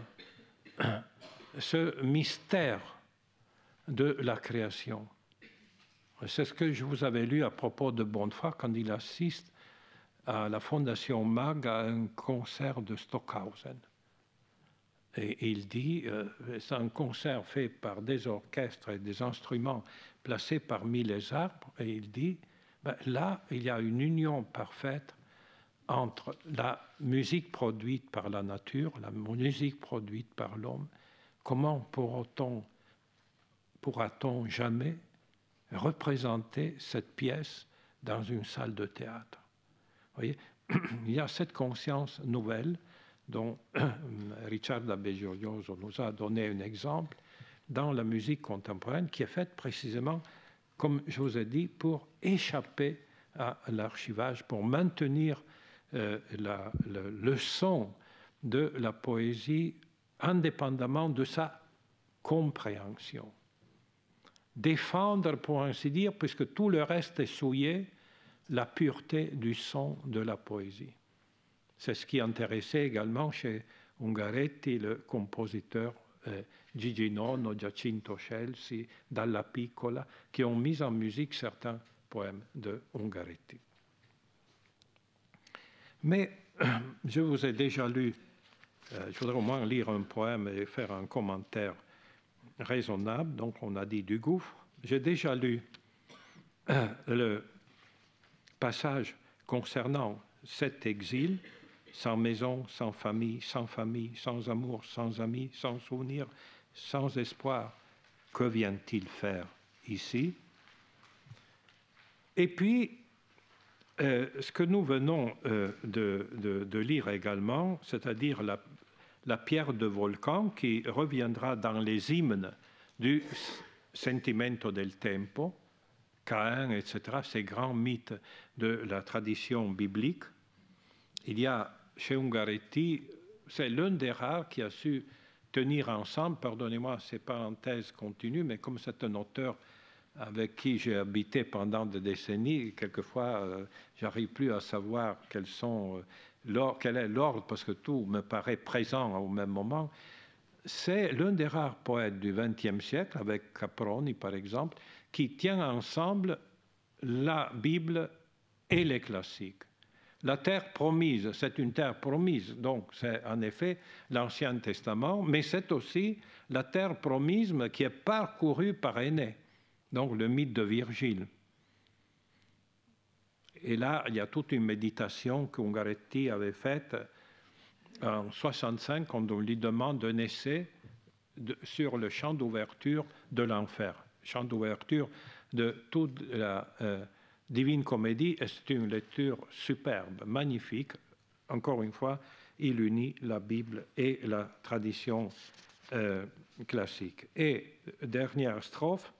ce mystère de la création. C'est ce que je vous avais lu à propos de Bonnefoy quand il assiste à la Fondation Mag à un concert de Stockhausen. Et il dit, euh, c'est un concert fait par des orchestres et des instruments placés parmi les arbres, et il dit, ben, là, il y a une union parfaite entre la musique produite par la nature, la musique produite par l'homme. Comment pourra-t-on, pourra-t-on jamais représenter cette pièce dans une salle de théâtre? Vous voyez, il y a cette conscience nouvelle dont Richard Labbe-Gioioso nous a donné un exemple dans la musique contemporaine qui est faite précisément, comme je vous ai dit, pour échapper à l'archivage, pour maintenir euh, la, le, le son de la poésie indépendamment de sa compréhension. Défendre, pour ainsi dire, puisque tout le reste est souillé, la pureté du son de la poésie. C'est ce qui intéressait également chez Ungaretti, le compositeur eh, Gigi Nono, Giacinto Scelsi, Dalla Piccola, qui ont mis en musique certains poèmes de Ungaretti. Mais je vous ai déjà lu, euh, je voudrais au moins lire un poème et faire un commentaire raisonnable. Donc on a dit du gouffre. J'ai déjà lu euh, le passage concernant cet exil, sans maison, sans famille, sans famille, sans amour, sans amis, sans souvenir, sans espoir. Que vient-il faire ici? Et puis, euh, ce que nous venons euh, de, de, de lire également, c'est-à-dire la, la pierre de volcan qui reviendra dans les hymnes du Sentimento del Tempo, Caïn, et cetera, ces grands mythes de la tradition biblique. Il y a chez Ungaretti, c'est l'un des rares qui a su tenir ensemble, pardonnez-moi ces parenthèses continues, mais comme c'est un auteur avec qui j'ai habité pendant des décennies, quelquefois euh, j'arrive plus à savoir quels sont, euh, quel est l'ordre, parce que tout me paraît présent au même moment. C'est l'un des rares poètes du vingtième siècle, avec Caproni par exemple, qui tient ensemble la Bible et les classiques. La terre promise, c'est une terre promise, donc c'est en effet l'Ancien Testament, mais c'est aussi la terre promise qui est parcourue par Énée, donc le mythe de Virgile. Et là, il y a toute une méditation qu'Ungaretti avait faite en soixante-cinq, quand on lui demande un essai de, sur le chant d'ouverture de l'enfer, chant d'ouverture de toute la euh, Divine Comédie, et c'est une lecture superbe, magnifique. Encore une fois, il unit la Bible et la tradition euh, classique. Et dernière strophe,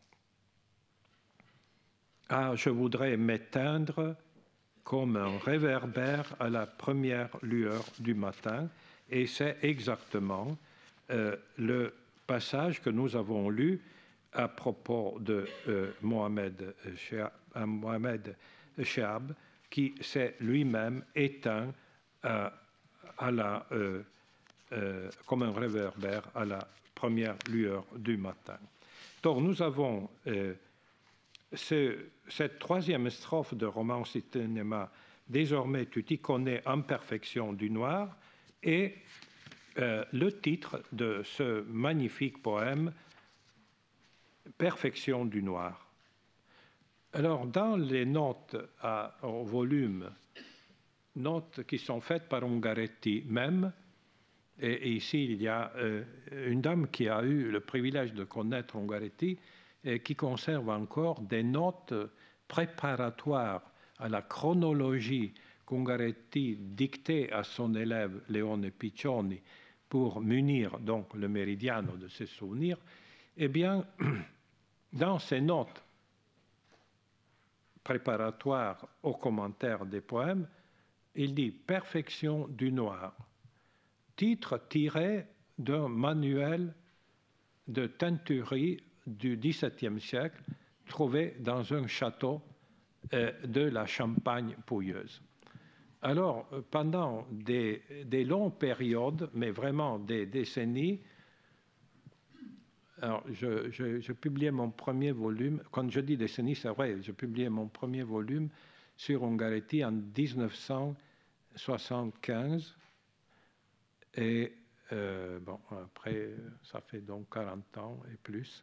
« Ah, je voudrais m'éteindre comme un réverbère à la première lueur du matin », et c'est exactement euh, le passage que nous avons lu à propos de euh, Mohamed Chehab, Mohamed Chehab, qui s'est lui-même éteint à, à la, euh, euh, comme un réverbère à la première lueur du matin. Donc nous avons euh, ce, cette troisième strophe de Romance et cinéma, désormais tu t'y connais en perfection du noir, et euh, le titre de ce magnifique poème, Perfection du noir. Alors, dans les notes à, au volume, notes qui sont faites par Ungaretti même, Et ici, il y a euh, une dame qui a eu le privilège de connaître Ungaretti et qui conserve encore des notes préparatoires à la chronologie qu'Ungaretti dictait à son élève Leone Piccioni pour munir donc le Meridiano de ses souvenirs. Eh bien, dans ces notes préparatoires aux commentaires des poèmes, il dit « Perfection du noir ». Titre tiré d'un manuel de teinturerie du dix-septième siècle trouvé dans un château euh, de la Champagne-Pouilleuse. Alors, pendant des, des longues périodes, mais vraiment des décennies, alors je, je, je publiais mon premier volume, quand je dis décennies, c'est vrai, je publiais mon premier volume sur Ungaretti en mille neuf cent soixante-quinze. Et euh, bon, après, ça fait donc quarante ans et plus.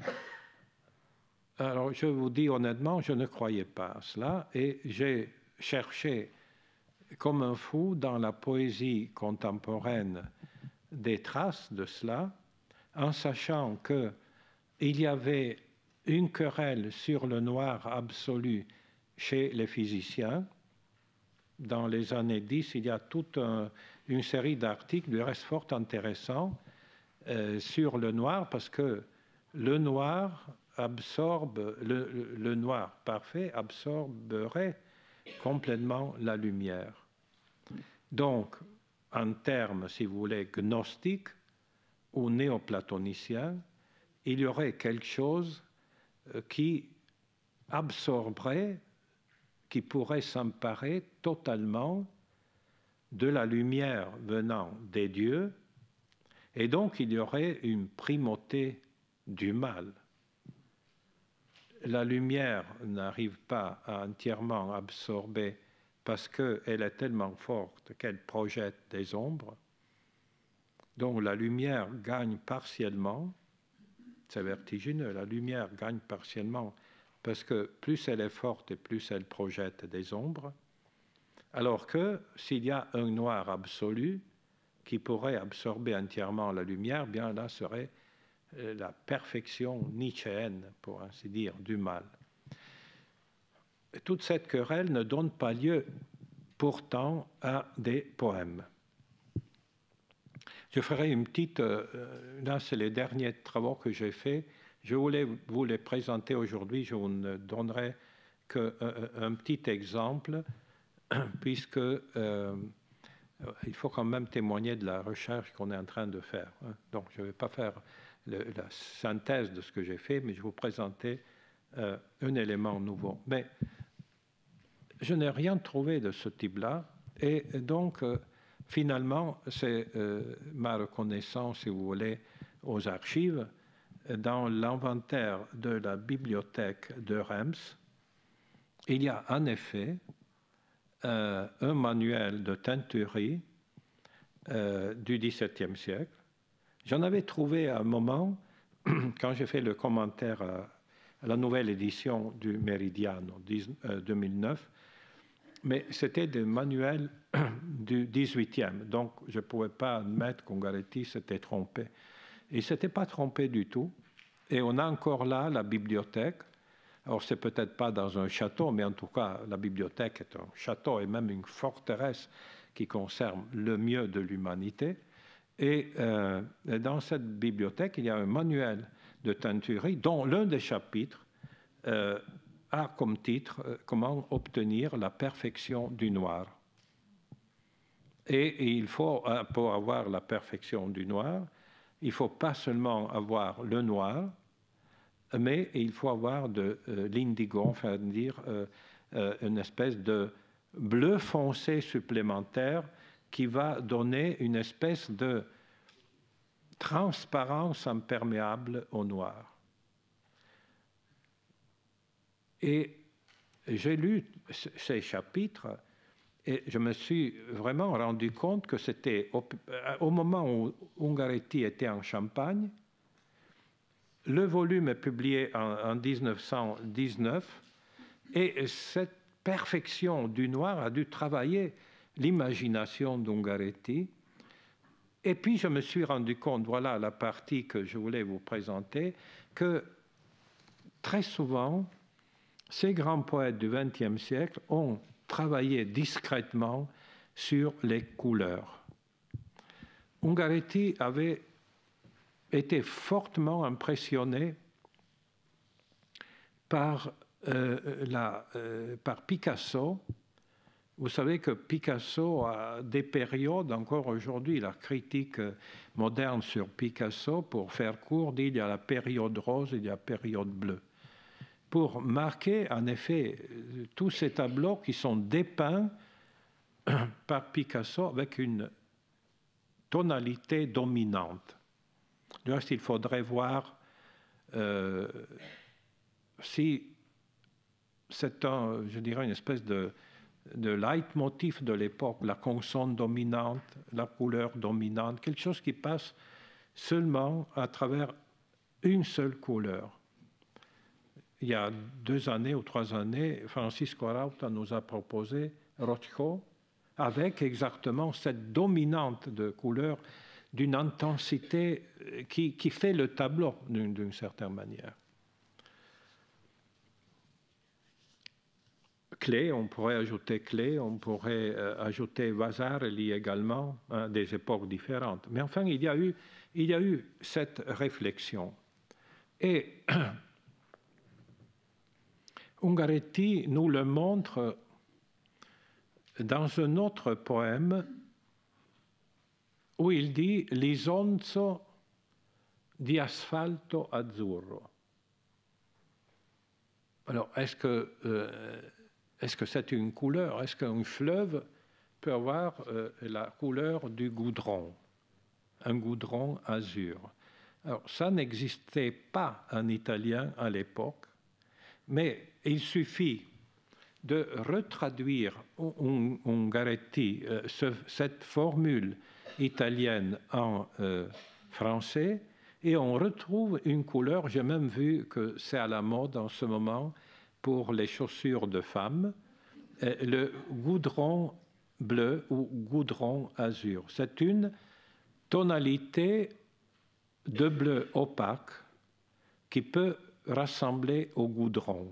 Alors, je vous dis honnêtement, je ne croyais pas à cela et j'ai cherché comme un fou dans la poésie contemporaine des traces de cela, en sachant qu'il y avait une querelle sur le noir absolu chez les physiciens. Dans les années dix, il y a toute un, une série d'articles, du reste fort intéressants, euh, sur le noir, parce que le noir absorbe, le, le noir parfait absorberait complètement la lumière. Donc, en termes, si vous voulez, gnostiques ou néoplatoniciens, il y aurait quelque chose qui absorberait, qui pourrait s'emparer totalement de la lumière venant des dieux, et donc il y aurait une primauté du mal. La lumière n'arrive pas à entièrement absorber parce qu'elle est tellement forte qu'elle projette des ombres. Donc la lumière gagne partiellement, c'est vertigineux, la lumière gagne partiellement parce que plus elle est forte et plus elle projette des ombres, alors que s'il y a un noir absolu qui pourrait absorber entièrement la lumière, bien là serait la perfection nietzschéenne, pour ainsi dire, du mal. Et toute cette querelle ne donne pas lieu pourtant à des poèmes. Je ferai une petite, euh, là c'est les derniers travaux que j'ai faits, je voulais vous les présenter aujourd'hui, je vous ne donnerai qu'un un petit exemple, puisque euh, il faut quand même témoigner de la recherche qu'on est en train de faire. Hein. Donc je ne vais pas faire le, la synthèse de ce que j'ai fait, mais je vais vous présenter euh, un élément nouveau. Mais je n'ai rien trouvé de ce type-là, et donc euh, finalement, c'est euh, ma reconnaissance, si vous voulez, aux archives. Dans l'inventaire de la bibliothèque de Reims, il y a en effet euh, un manuel de teinturerie euh, du dix-septième siècle. J'en avais trouvé à un moment, quand j'ai fait le commentaire à, à la nouvelle édition du Meridiano euh, deux mille neuf, mais c'était des manuels du dix-huitième, donc je ne pouvais pas admettre qu'Ungaretti s'était trompé. Il ne s'était pas trompé du tout, et on a encore là la bibliothèque. Alors, ce n'est peut-être pas dans un château, mais en tout cas, la bibliothèque est un château et même une forteresse qui conserve le mieux de l'humanité. Et euh, dans cette bibliothèque, il y a un manuel de teinturerie dont l'un des chapitres euh, a comme titre euh, « Comment obtenir la perfection du noir ». Et, et il faut, pour avoir la perfection du noir, il ne faut pas seulement avoir le noir, mais il faut avoir de euh, l'indigo, enfin dire euh, euh, une espèce de bleu foncé supplémentaire qui va donner une espèce de transparence imperméable au noir. Et j'ai lu ces chapitres et je me suis vraiment rendu compte que c'était au, au moment où Ungaretti était en Champagne. Le volume est publié en, en mille neuf cent dix-neuf et cette perfection du noir a dû travailler l'imagination d'Ungaretti. Et puis je me suis rendu compte, voilà la partie que je voulais vous présenter, que très souvent, ces grands poètes du vingtième siècle ont travaillé discrètement sur les couleurs. Ungaretti avait été fortement impressionné par, euh, la, euh, par Picasso. Vous savez que Picasso a des périodes, encore aujourd'hui, la critique moderne sur Picasso, pour faire court, dit il y a la période rose, il y a la période bleue. Pour marquer, en effet, tous ces tableaux qui sont dépeints par Picasso avec une tonalité dominante. Du reste, il faudrait voir euh, si c'est un, je dirais, une espèce de, de leitmotiv de l'époque, la consonne dominante, la couleur dominante, quelque chose qui passe seulement à travers une seule couleur. Il y a deux années ou trois années, Francisco Arauta nous a proposé Rojo avec exactement cette dominante de couleur d'une intensité qui, qui fait le tableau d'une certaine manière. Klee, on pourrait ajouter Klee, on pourrait euh, ajouter Vasarely également, hein, des époques différentes. Mais enfin, il y a eu, il y a eu cette réflexion. Et Ungaretti nous le montre dans un autre poème où il dit « L'isonzo di asfalto azzurro ». Alors, est-ce que euh, est-ce que c'est une couleur? Est-ce qu'un fleuve peut avoir euh, la couleur du goudron, un goudron azur? Alors, ça n'existait pas en italien à l'époque, mais il suffit de retraduire Ungaretti, euh, ce, cette formule italienne en euh, français, et on retrouve une couleur. J'ai même vu que c'est à la mode en ce moment pour les chaussures de femmes, euh, le goudron bleu ou goudron azur. C'est une tonalité de bleu opaque qui peut rassembler au goudron.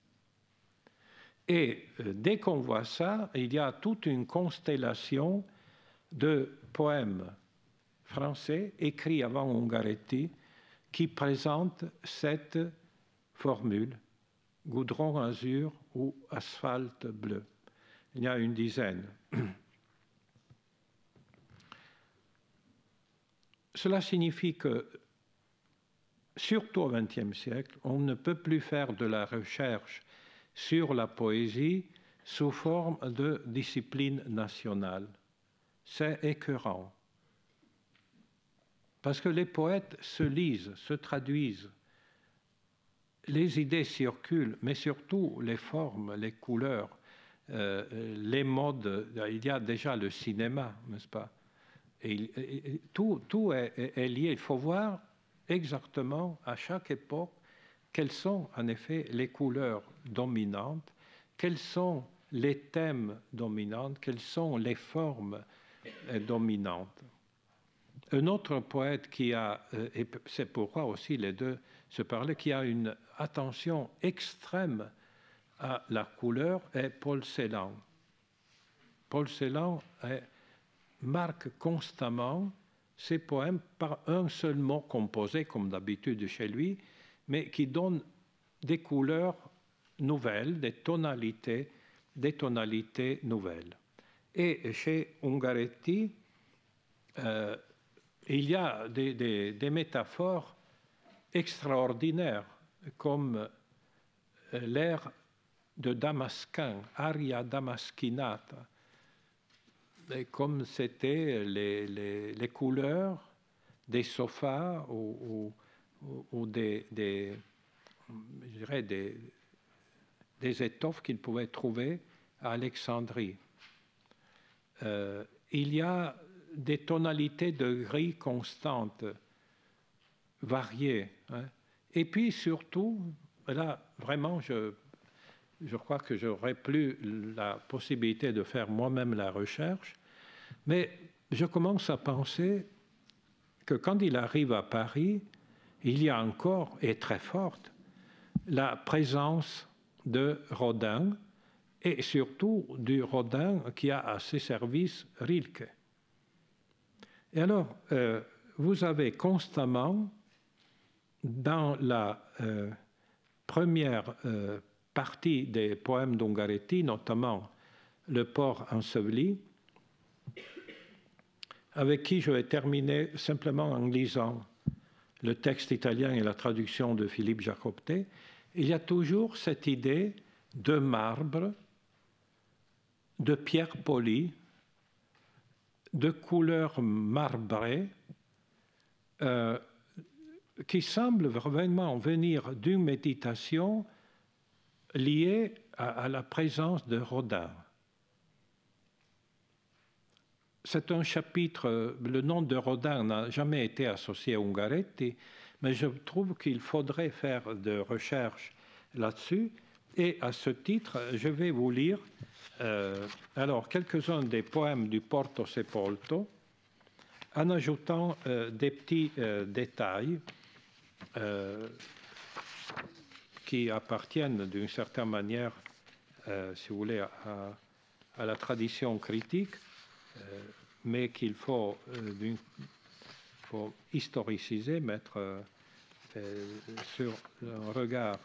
Et euh, dès qu'on voit ça, il y a toute une constellation de poèmes français écrits avant Ungaretti qui présentent cette formule, goudron azur ou asphalte bleu. Il y a une dizaine. Cela signifie que, surtout au vingtième siècle, on ne peut plus faire de la recherche sur la poésie sous forme de discipline nationale. C'est écœurant. Parce que les poètes se lisent, se traduisent, les idées circulent, mais surtout les formes, les couleurs, euh, les modes. Il y a déjà le cinéma, n'est-ce pas? Et, et, et tout, tout est, est, est lié. Il faut voir exactement à chaque époque quelles sont en effet les couleurs dominantes, quels sont les thèmes dominants, quelles sont les formes dominantes. Un autre poète qui a, et c'est pourquoi aussi les deux se parlaient, qui a une attention extrême à la couleur est Paul Celan. Paul Celan est, marque constamment ses poèmes par un seul mot composé, comme d'habitude chez lui, mais qui donne des couleurs nouvelles, des tonalités, des tonalités nouvelles. Et chez Ungaretti, euh, il y a des, des, des métaphores extraordinaires, comme l'air de Damasquin, Aria Damaschinata, et comme c'était les, les, les couleurs des sofas ou, ou, ou des, des, je dirais des, des étoffes qu'il pouvait trouver à Alexandrie. Euh, il y a des tonalités de gris constantes, variées. Hein. Et puis surtout, là, vraiment, je, je crois que j'aurais plus la possibilité de faire moi-même la recherche, mais je commence à penser que quand il arrive à Paris, il y a encore, et très forte, la présence de Rodin, et surtout du Rodin qui a à ses services Rilke. Et alors, euh, vous avez constamment, dans la euh, première euh, partie des poèmes d'Ungaretti, notamment Le port enseveli, avec qui je vais terminer simplement en lisant le texte italien et la traduction de Philippe Jacoptet, il y a toujours cette idée de marbre, de pierre polie, de couleur marbrée, euh, qui semble vraiment venir d'une méditation liée à, à la présence de Rodin. C'est un chapitre, le nom de Rodin n'a jamais été associé à Ungaretti, mais je trouve qu'il faudrait faire de recherches là-dessus. Et à ce titre, je vais vous lire euh, alors quelques-uns des poèmes du Porto Sepolto, en ajoutant euh, des petits euh, détails euh, qui appartiennent d'une certaine manière, euh, si vous voulez, à, à la tradition critique, euh, mais qu'il faut, euh, faut historiciser, mettre euh, sur un regard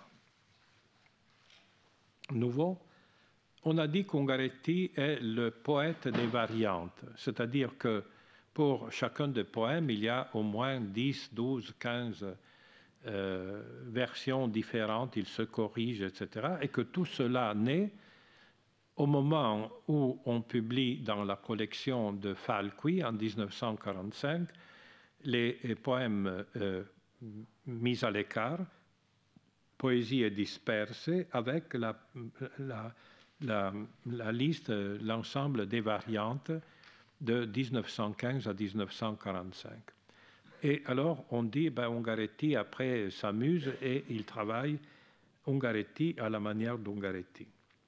nouveau. On a dit qu'Ungaretti est le poète des variantes, c'est-à-dire que pour chacun des poèmes, il y a au moins dix, douze, quinze euh, versions différentes, il se corrige, et cetera, et que tout cela naît au moment où on publie dans la collection de Falqui en mille neuf cent quarante-cinq les poèmes euh, mis à l'écart, Poésie dispersée, avec la, la, la, la liste, l'ensemble des variantes de mille neuf cent quinze à mille neuf cent quarante-cinq. Et alors on dit, ben, Ungaretti après s'amuse et il travaille Ungaretti à la manière d'Ungaretti.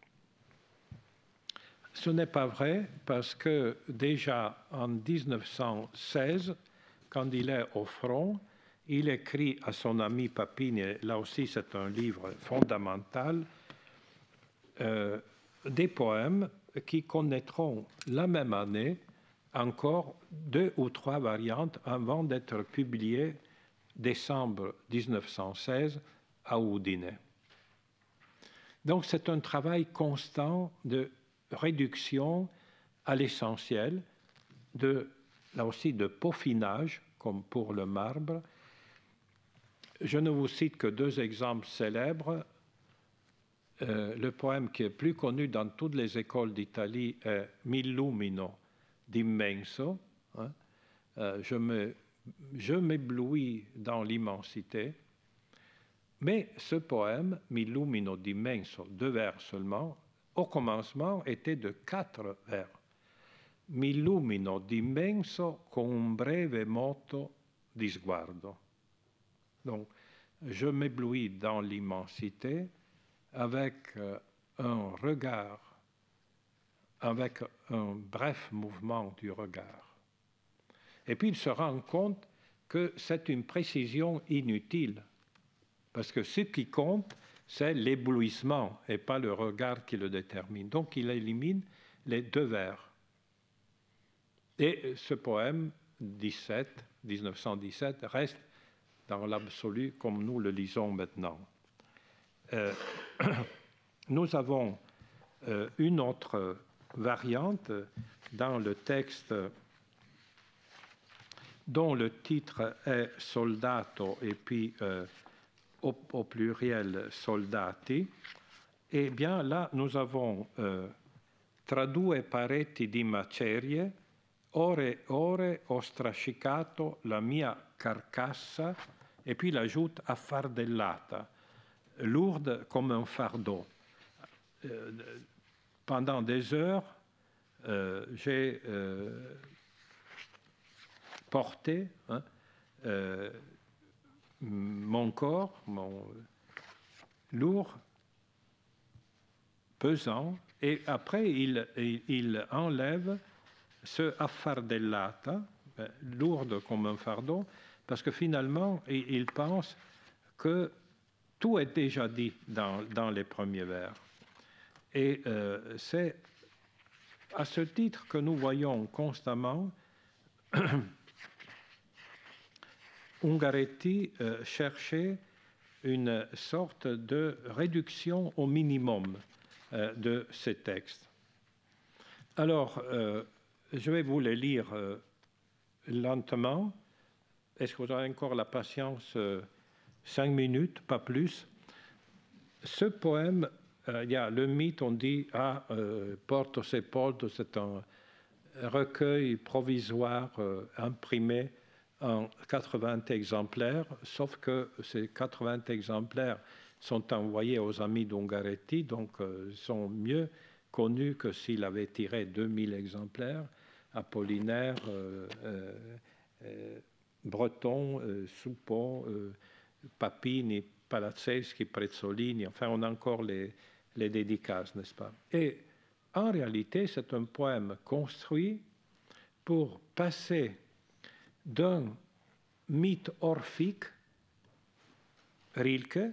Ce n'est pas vrai parce que déjà en mille neuf cent seize, quand il est au front, il écrit à son ami Papini, là aussi c'est un livre fondamental, euh, des poèmes qui connaîtront la même année encore deux ou trois variantes avant d'être publiées décembre mille neuf cent seize à Udine. Donc c'est un travail constant de réduction à l'essentiel, de, là aussi de peaufinage, comme pour le marbre. Je ne vous cite que deux exemples célèbres. Euh, le poème qui est plus connu dans toutes les écoles d'Italie est M'illumino d'immenso. Hein. Euh, je me, je m'éblouis dans l'immensité. Mais ce poème, M'illumino d'immenso, deux vers seulement, au commencement était de quatre vers. M'illumino d'immenso con un breve moto di sguardo. Donc, je m'éblouis dans l'immensité avec euh, un regard, avec un bref mouvement du regard. Et puis il se rend compte que c'est une précision inutile, parce que ce qui compte, c'est l'éblouissement et pas le regard qui le détermine. Donc il élimine les deux vers. Et ce poème, dix-sept, mille neuf cent dix-sept, reste dans l'absolu comme nous le lisons maintenant. Euh, nous avons euh, une autre variante dans le texte dont le titre est Soldato et puis euh, au, au pluriel Soldati. Eh bien là, nous avons euh, tra due pareti di macerie, ore ore ho strascicato la mia carcassa, et puis il ajoute affardellata, lourde comme un fardeau. Euh, pendant des heures, euh, j'ai euh, porté hein, euh, mon corps, mon lourd, pesant, et après il, il, il enlève ce affardellata, ben, lourde comme un fardeau, parce que finalement, il, il pense que tout est déjà dit dans, dans les premiers vers. Et euh, c'est à ce titre que nous voyons constamment Ungaretti euh, chercher une sorte de réduction au minimum euh, de ces textes. Alors, euh, je vais vous les lire euh, lentement. Est-ce que vous aurez encore la patience euh, cinq minutes, pas plus? Ce poème, euh, il y a le mythe, on dit, ah, euh, Porto Sepolto, c'est un recueil provisoire euh, imprimé en quatre-vingts exemplaires, sauf que ces quatre-vingts exemplaires sont envoyés aux amis d'Ungaretti, donc euh, sont mieux connus que s'il avait tiré deux mille exemplaires. Apollinaire, euh, euh, euh, Breton, euh, Soupeau, euh, Papini, Palazzeschi, Prezzolini, enfin on a encore les, les dédicaces, n'est-ce pas? Et en réalité, c'est un poème construit pour passer d'un mythe orphique, Rilke,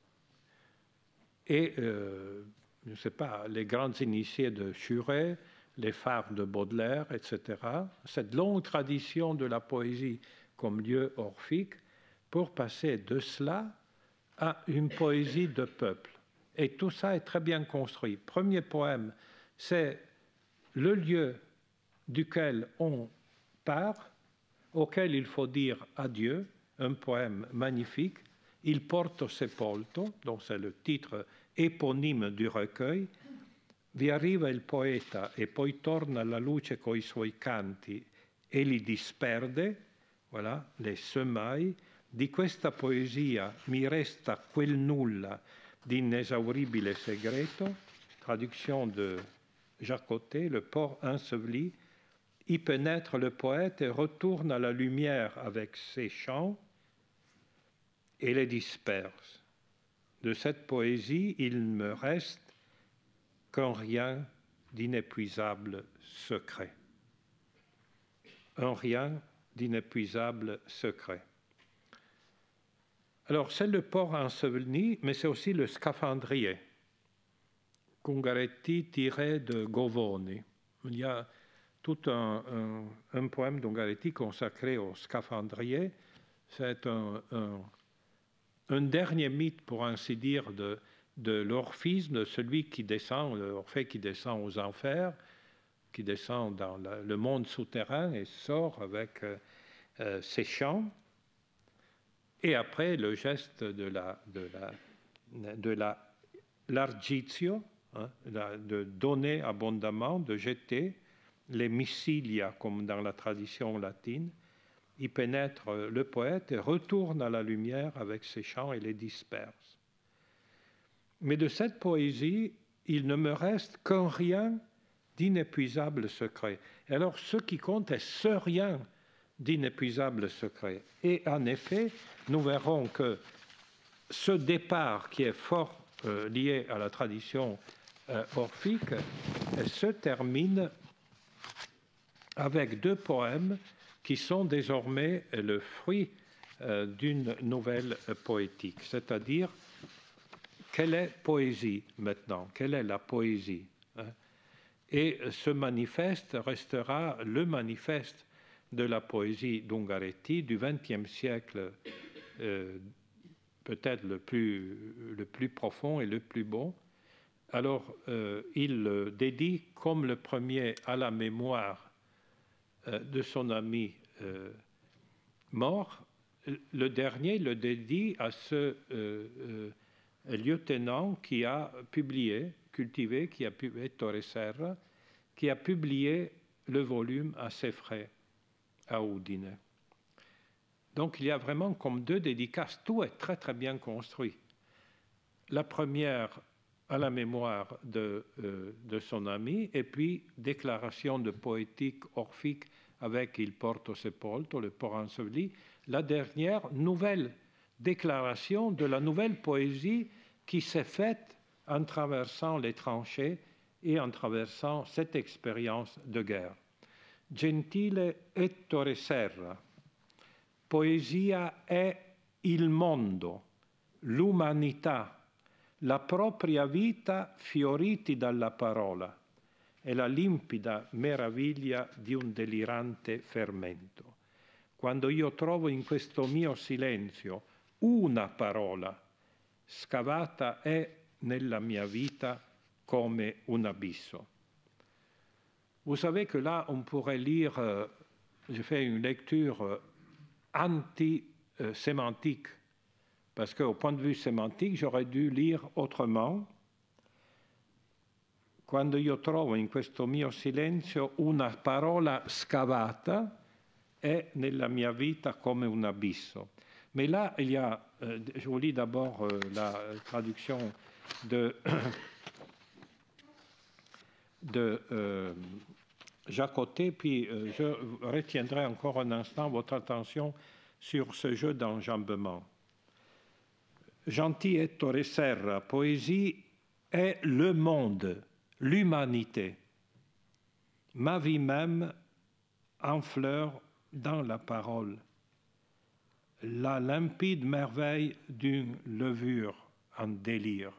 et, euh, je ne sais pas, les grands initiés de Furet, les phares de Baudelaire, et cetera, cette longue tradition de la poésie comme lieu orphique, pour passer de cela à une poésie de peuple. Et tout ça est très bien construit. Premier poème, c'est le lieu duquel on part, auquel il faut dire adieu, un poème magnifique, Il Porto Sepolto, donc c'est le titre éponyme du recueil. Vi arriva il poeta e poi torna alla luce coi suoi canti e li disperde, voilà, les semailles. Di questa poesia mi resta quel nulla di inesauribile segreto, traduction de Jacotet, le port enseveli. Y pénètre le poète et retourne à la lumière avec ses chants et les disperse. De cette poésie, il ne me reste qu'un rien d'inépuisable secret. Un rien d'inépuisable secret. Alors, c'est le port enseveli, mais c'est aussi le scaphandrier qu'Ungaretti tirait de Govoni. Il y a tout un, un, un poème d'Ungaretti consacré au scaphandrier. C'est un, un, un dernier mythe, pour ainsi dire, de, de l'orphisme, de celui qui descend, l'Orphée qui descend aux enfers, qui descend dans la, le monde souterrain et sort avec euh, ses chants. Et après, le geste de la, de la, de la largitio, hein, de donner abondamment, de jeter les missilia, comme dans la tradition latine, y pénètre le poète et retourne à la lumière avec ses chants et les disperse. Mais de cette poésie, il ne me reste qu'un rien d'inépuisable secret. Et alors, ce qui compte est ce rien d'inépuisable secret. Et en effet, nous verrons que ce départ qui est fort euh, lié à la tradition euh, orphique se termine avec deux poèmes qui sont désormais le fruit euh, d'une nouvelle poétique, c'est-à-dire quelle est poésie maintenant, quelle est la poésie, hein? Et ce manifeste restera le manifeste de la poésie d'Ungaretti du vingtième siècle, euh, peut-être le plus, le plus profond et le plus beau. Alors, euh, il le dédie comme le premier à la mémoire de son ami euh, mort. Le dernier le dédie à ce euh, euh, lieutenant qui a publié, cultivé, qui a publié, Torre Serra, qui a publié le volume à ses frais à Udine. Donc il y a vraiment comme deux dédicaces, tout est très très bien construit. La première à la mémoire de, euh, de son ami, et puis déclaration de poétique orphique avec Il Porto Sepolto, le port enseveli. La dernière, nouvelle déclaration de la nouvelle poésie qui s'est faite en traversant les tranchées et en traversant cette expérience de guerre. Gentile Ettore Serra, poesia è il mondo, l'umanità, la propria vita fioriti dalla parola e la limpida meraviglia di un delirante fermento. Quando io trovo in questo mio silenzio una parola, scavata è nella mia vita come un abisso. Vous savez que là, on pourrait lire, euh, j'ai fait une lecture euh, anti-sémantique, parce qu'au point de vue sémantique, j'aurais dû lire autrement. Quando io trovo in questo mio silenzio una parola scavata, è nella mia vita come un abisso. Mais là, il y a, euh, je vous lis d'abord euh, la traduction de, de euh, Jacotet, puis euh, je retiendrai encore un instant votre attention sur ce jeu d'enjambement. Gentil Ettore Serra, poésie est le monde, l'humanité. Ma vie même en fleur dans la parole. La limpide merveille d'une levure en délire.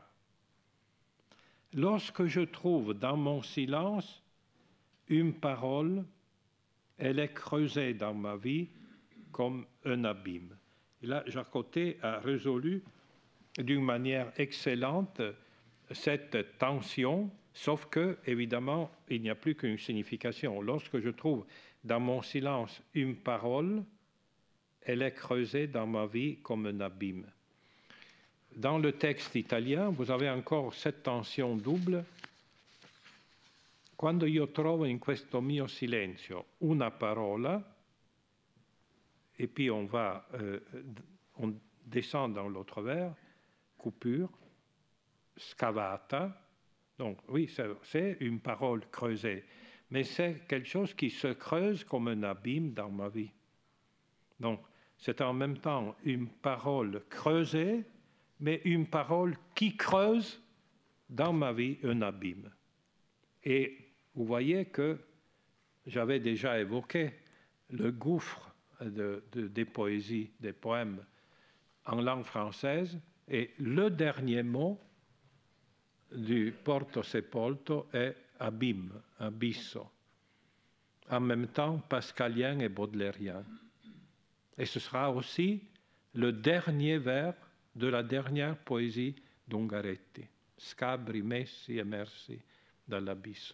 Lorsque je trouve dans mon silence une parole, elle est creusée dans ma vie comme un abîme. Et là, Jacotet a résolu d'une manière excellente cette tension, sauf que, évidemment, il n'y a plus qu'une signification. Lorsque je trouve dans mon silence une parole, elle est creusée dans ma vie comme un abîme. Dans le texte italien, vous avez encore cette tension double. Quando io trovo in questo mio silenzio una parola, et puis on va, euh, on descend dans l'autre vers, coupure, scavata. Donc oui, c'est une parole creusée, mais c'est quelque chose qui se creuse comme un abîme dans ma vie. Donc c'est en même temps une parole creusée, mais une parole qui creuse dans ma vie un abîme. Et vous voyez que j'avais déjà évoqué le gouffre de, de, des poésies, des poèmes en langue française, et le dernier mot du Porto Sepolto est abîme, abisso, en même temps pascalien et baudelairien. Et ce sera aussi le dernier vers de la dernière poésie d'Ungaretti, Scabri messi emersi dall'abisso.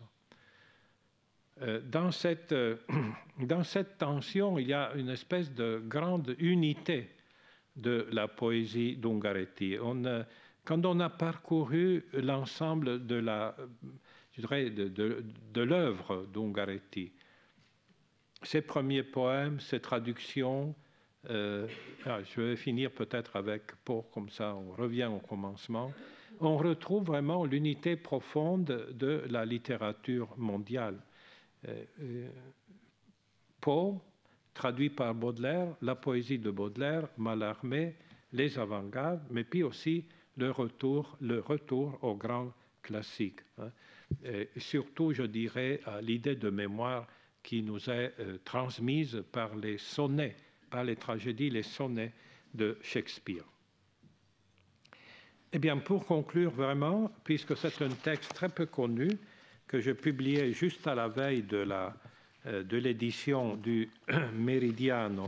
Dans cette, dans cette tension, il y a une espèce de grande unité de la poésie d'Ungaretti. On, quand on a parcouru l'ensemble de la, je dirais, de, de, de l'œuvre d'Ungaretti, ses premiers poèmes, ses traductions, euh, ah, je vais finir peut-être avec Poe, comme ça on revient au commencement, on retrouve vraiment l'unité profonde de la littérature mondiale. Euh, Poe, traduit par Baudelaire, la poésie de Baudelaire, Mallarmé, les avant-gardes, mais puis aussi le retour, le retour aux grands classiques. Hein. Et surtout, je dirais, à l'idée de mémoire qui nous est euh, transmise par les sonnets, par les tragédies, les sonnets de Shakespeare. Eh bien, pour conclure vraiment, puisque c'est un texte très peu connu, que j'ai publié juste à la veille de la de l'édition du Meridiano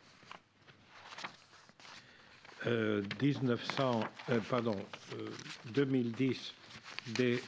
euh, dix-neuf cents, euh, pardon, euh, deux mille dix des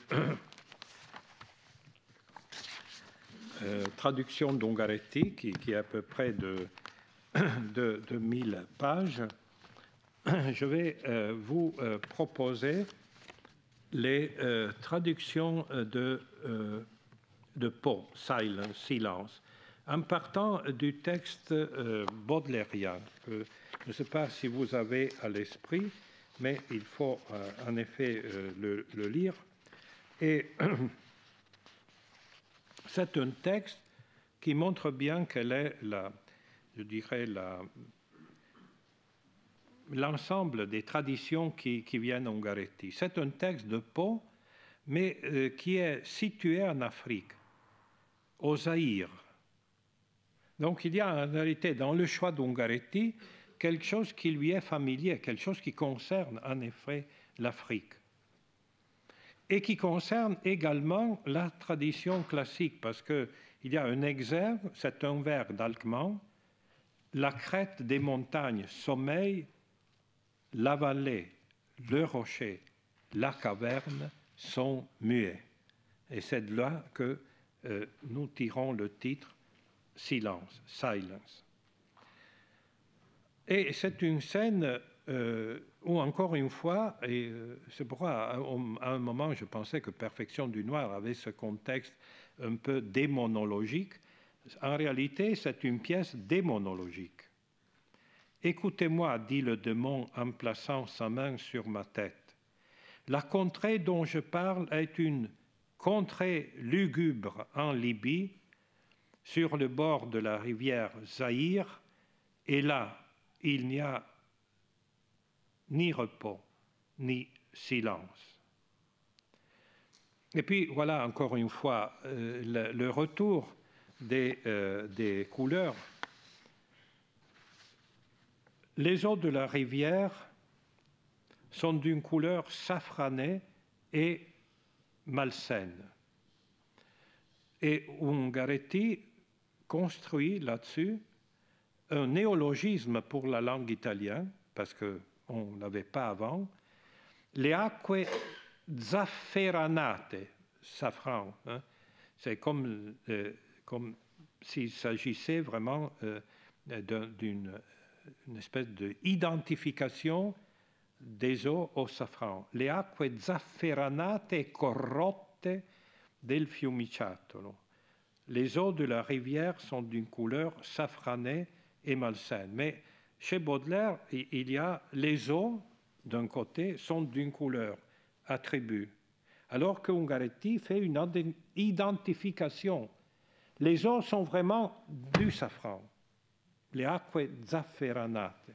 euh, traductions d'Ungaretti, qui, qui est à peu près de, de, de mille pages. Je vais euh, vous euh, proposer les euh, traductions de euh, de Poe, Silence, silence, en partant du texte euh, baudelairien, que je ne sais pas si vous avez à l'esprit, mais il faut euh, en effet euh, le, le lire. Et c'est un texte qui montre bien quelle est la, je dirais, la, l'ensemble des traditions qui, qui viennent d'Ungaretti. C'est un texte de Poe, mais euh, qui est situé en Afrique, au Zaïre, Donc il y a en réalité dans le choix d'Ungaretti quelque chose qui lui est familier, quelque chose qui concerne en effet l'Afrique. Et qui concerne également la tradition classique, parce qu'il y a un exergue, c'est un vers d'Alcman, la crête des montagnes sommeille, la vallée, le rocher, la caverne sont muets. Et c'est de là que euh, nous tirons le titre Silence, Silence. Et c'est une scène euh, où, encore une fois, et euh, c'est pourquoi à, à un moment je pensais que Perfection du Noir avait ce contexte un peu démonologique. En réalité, c'est une pièce démonologique. Écoutez-moi, dit le démon en plaçant sa main sur ma tête. La contrée dont je parle est une contrée lugubre en Libye, sur le bord de la rivière Zaïre, et là, il n'y a ni repos, ni silence. Et puis, voilà encore une fois euh, le, le retour des, euh, des couleurs. Les eaux de la rivière sont d'une couleur safranée et malsaine. Et Ungaretti construit là-dessus un néologisme pour la langue italienne, parce qu'on ne l'avait pas avant, les acque zafferanate, safran, hein, c'est comme, euh, comme s'il s'agissait vraiment euh, d'une une espèce d'identification des eaux au safran. Le acque zafferanate e corrotte del Fiumiciattolo. Les eaux de la rivière sont d'une couleur safranée et malsaine. Mais chez Baudelaire, il y a les eaux, d'un côté, sont d'une couleur attribut, alors que Ungaretti fait une identification. Les eaux sont vraiment du safran. Le acque zafferanate.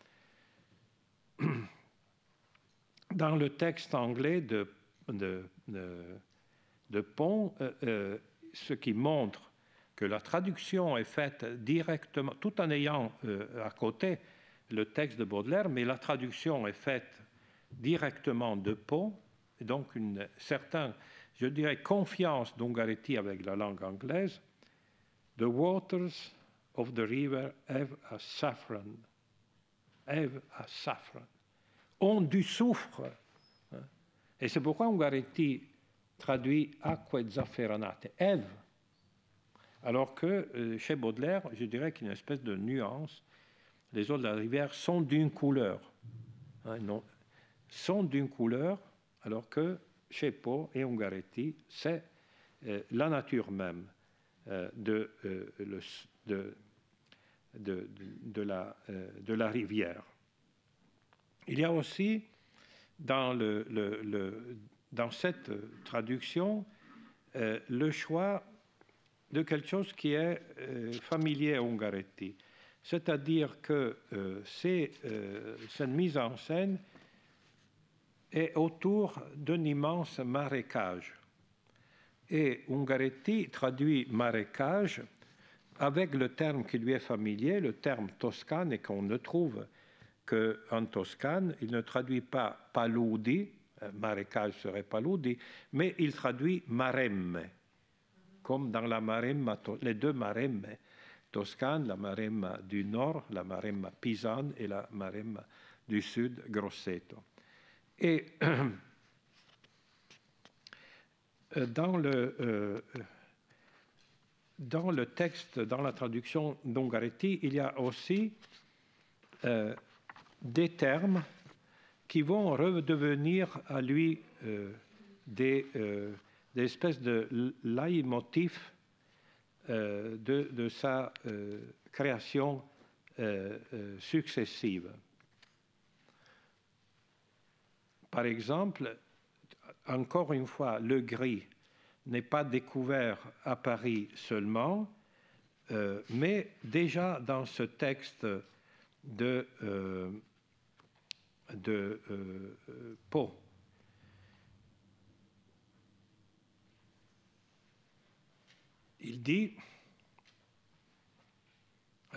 Dans le texte anglais de, de, de, de Pont, euh, euh, ce qui montre que la traduction est faite directement, tout en ayant euh, à côté le texte de Baudelaire, mais la traduction est faite directement de Pont, et donc une certaine, je dirais, confiance d'Ungaretti avec la langue anglaise. The waters of the river have a saffron, have a saffron, ont du soufre. Et c'est pourquoi Ungaretti traduit acque zafferanate, have. Alors que euh, chez Baudelaire, je dirais qu'il y a une espèce de nuance. Les eaux de la rivière sont d'une couleur, hein, non, sont d'une couleur, alors que chez Pau et Ungaretti, c'est euh, la nature même euh, de, euh, le, de, de, de, de, la, euh, de la rivière. Il y a aussi dans, le, le, le, dans cette traduction euh, le choix de quelque chose qui est euh, familier à Ungaretti. C'est-à-dire que euh, c'est, euh, cette mise en scène est autour d'un immense marécage. Et Ungaretti traduit marécage avec le terme qui lui est familier, le terme toscane, et qu'on ne trouve qu'en Toscane. Il ne traduit pas paludi, marécage serait paludi, mais il traduit maremme, comme dans la maremma, les deux maremmes toscanes, la maremma du nord, la maremma pisane, et la maremma du sud, Grosseto. Et dans le, euh, dans le texte, dans la traduction d'Ungaretti, il y a aussi euh, des termes qui vont redevenir à lui euh, des, euh, des espèces de leitmotifs euh, de, de sa euh, création euh, euh, successive. Par exemple, encore une fois, le gris n'est pas découvert à Paris seulement, euh, mais déjà dans ce texte de, euh, de euh, Pau. Il dit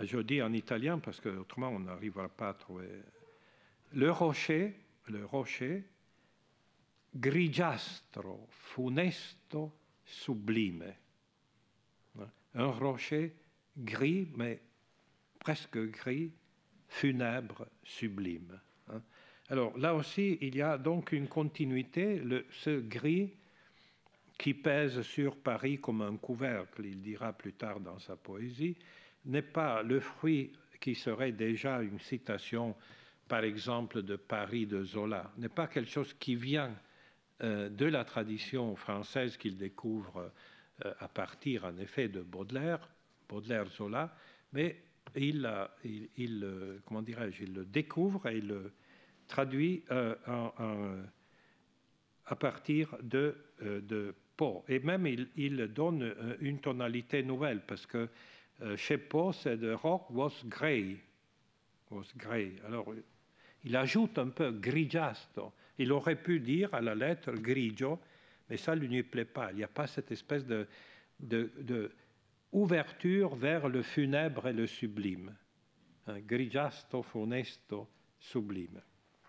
je dis en italien parce que autrement on n'arrivera pas à trouver. Le rocher, le rocher, grigiastro, funesto, sublime. Un rocher gris, mais presque gris, funèbre, sublime. Alors là aussi, il y a donc une continuité, le, ce gris qui pèse sur Paris comme un couvercle, il dira plus tard dans sa poésie, n'est pas le fruit qui serait déjà une citation, par exemple, de Paris de Zola, n'est pas quelque chose qui vient euh, de la tradition française qu'il découvre euh, à partir, en effet, de Baudelaire, Baudelaire-Zola, mais il, il, il, comment dirais-je, il le découvre et il le traduit euh, en, en, à partir de, euh, de Poe. Et même, il, il donne euh, une tonalité nouvelle, parce que euh, chez Poe, c'est de rock was grey. Was grey. Alors, il ajoute un peu grigiasto. Il aurait pu dire à la lettre grigio, mais ça ne lui plaît pas. Il n'y a pas cette espèce de, de, de ouverture vers le funèbre et le sublime. Hein, grigiasto, funesto, sublime.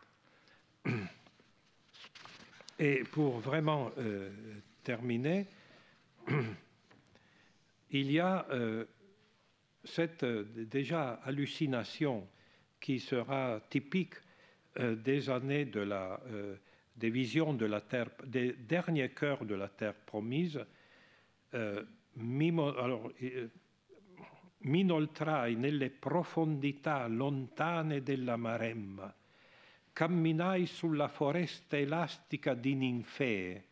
Et pour vraiment euh, terminer, il y a euh, cette euh, déjà hallucination qui sera typique euh, des années de la, euh, des visions de la terre, des derniers cœurs de la terre promise. Euh, mimo, alors, euh, m'inoltrai nelle profondità lontane della Maremma, camminai sulla foresta elastica di ninfee,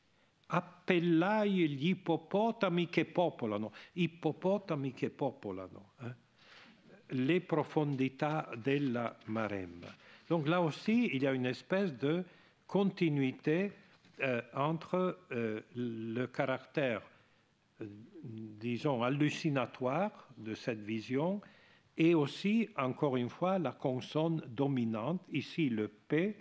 appellai gli ippopotami che popolano, ippopotami che popolano, eh? les profondità della Maremma. Donc là aussi, il y a une espèce de continuité euh, entre euh, le caractère, euh, disons, hallucinatoire de cette vision et aussi, encore une fois, la consonne dominante, ici le P,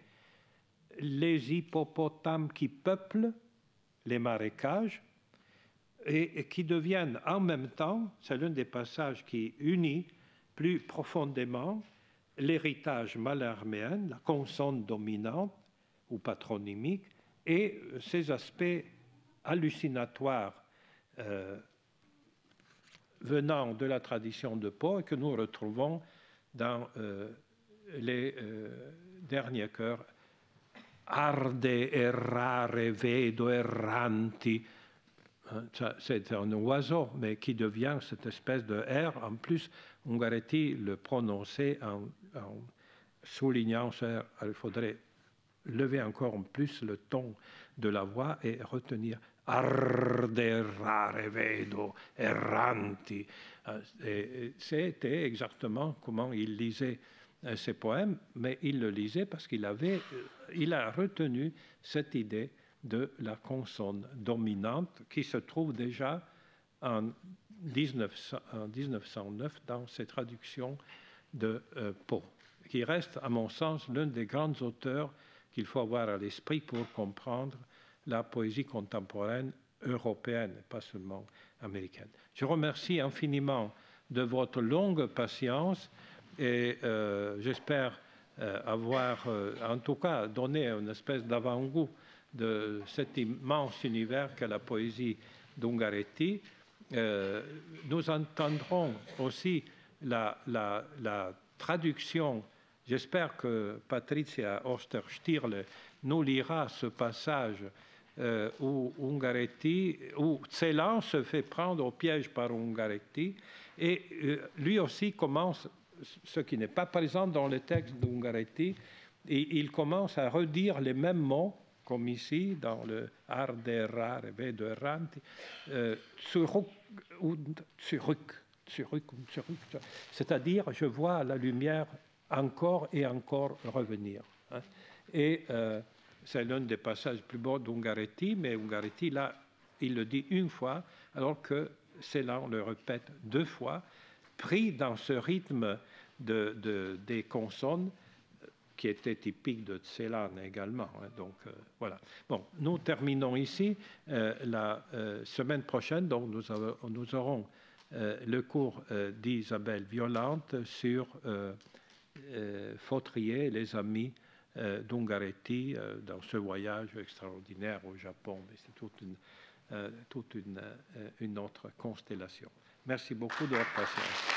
les hippopotames qui peuplent les marécages et, et qui deviennent en même temps, c'est l'un des passages qui unit plus profondément l'héritage malherméen, la consonne dominante ou patronymique, et ces aspects hallucinatoires euh, venant de la tradition de Poe et que nous retrouvons dans euh, les euh, derniers chœurs. Arde errare vedo erranti. C'est un oiseau, mais qui devient cette espèce de R. En plus, Ungaretti le prononçait en, en soulignant ce R. Il faudrait lever encore en plus le ton de la voix et retenir Arde errare vedo erranti. C'était exactement comment il lisait ses poèmes, mais il le lisait parce qu'il avait, il a retenu cette idée de la consonne dominante qui se trouve déjà en, dix-neuf cents, en dix-neuf cent neuf dans ses traductions de euh, Poe, qui reste, à mon sens, l'un des grands auteurs qu'il faut avoir à l'esprit pour comprendre la poésie contemporaine européenne, pas seulement américaine. Je remercie infiniment de votre longue patience et euh, j'espère euh, avoir, euh, en tout cas, donné une espèce d'avant-goût de cet immense univers qu'est la poésie d'Ungaretti. Euh, nous entendrons aussi la, la, la traduction. J'espère que Patricia Osterstierle nous lira ce passage euh, où Ungaretti, où Celan se fait prendre au piège par Ungaretti, et euh, lui aussi commence, ce qui n'est pas présent dans le texte d'Ungaretti, et il commence à redire les mêmes mots, comme ici, dans le Arde errare vedo erranti, euh, c'est-à-dire je vois la lumière encore et encore revenir. Hein. Et euh, c'est l'un des passages plus beaux d'Ungaretti, mais Ungaretti, là, il le dit une fois, alors que Celan le répète deux fois, pris dans ce rythme de, de, des consonnes qui était typique de Celan également. Hein. Donc, euh, voilà. Bon, nous terminons ici. Euh, la euh, semaine prochaine, donc, nous, avons, nous aurons euh, le cours euh, d'Isabelle Violante sur euh, euh, Fautrier et les amis euh, d'Ungaretti euh, dans ce voyage extraordinaire au Japon. C'est toute une, euh, toute une, euh, une autre constellation. Merci beaucoup de votre patience.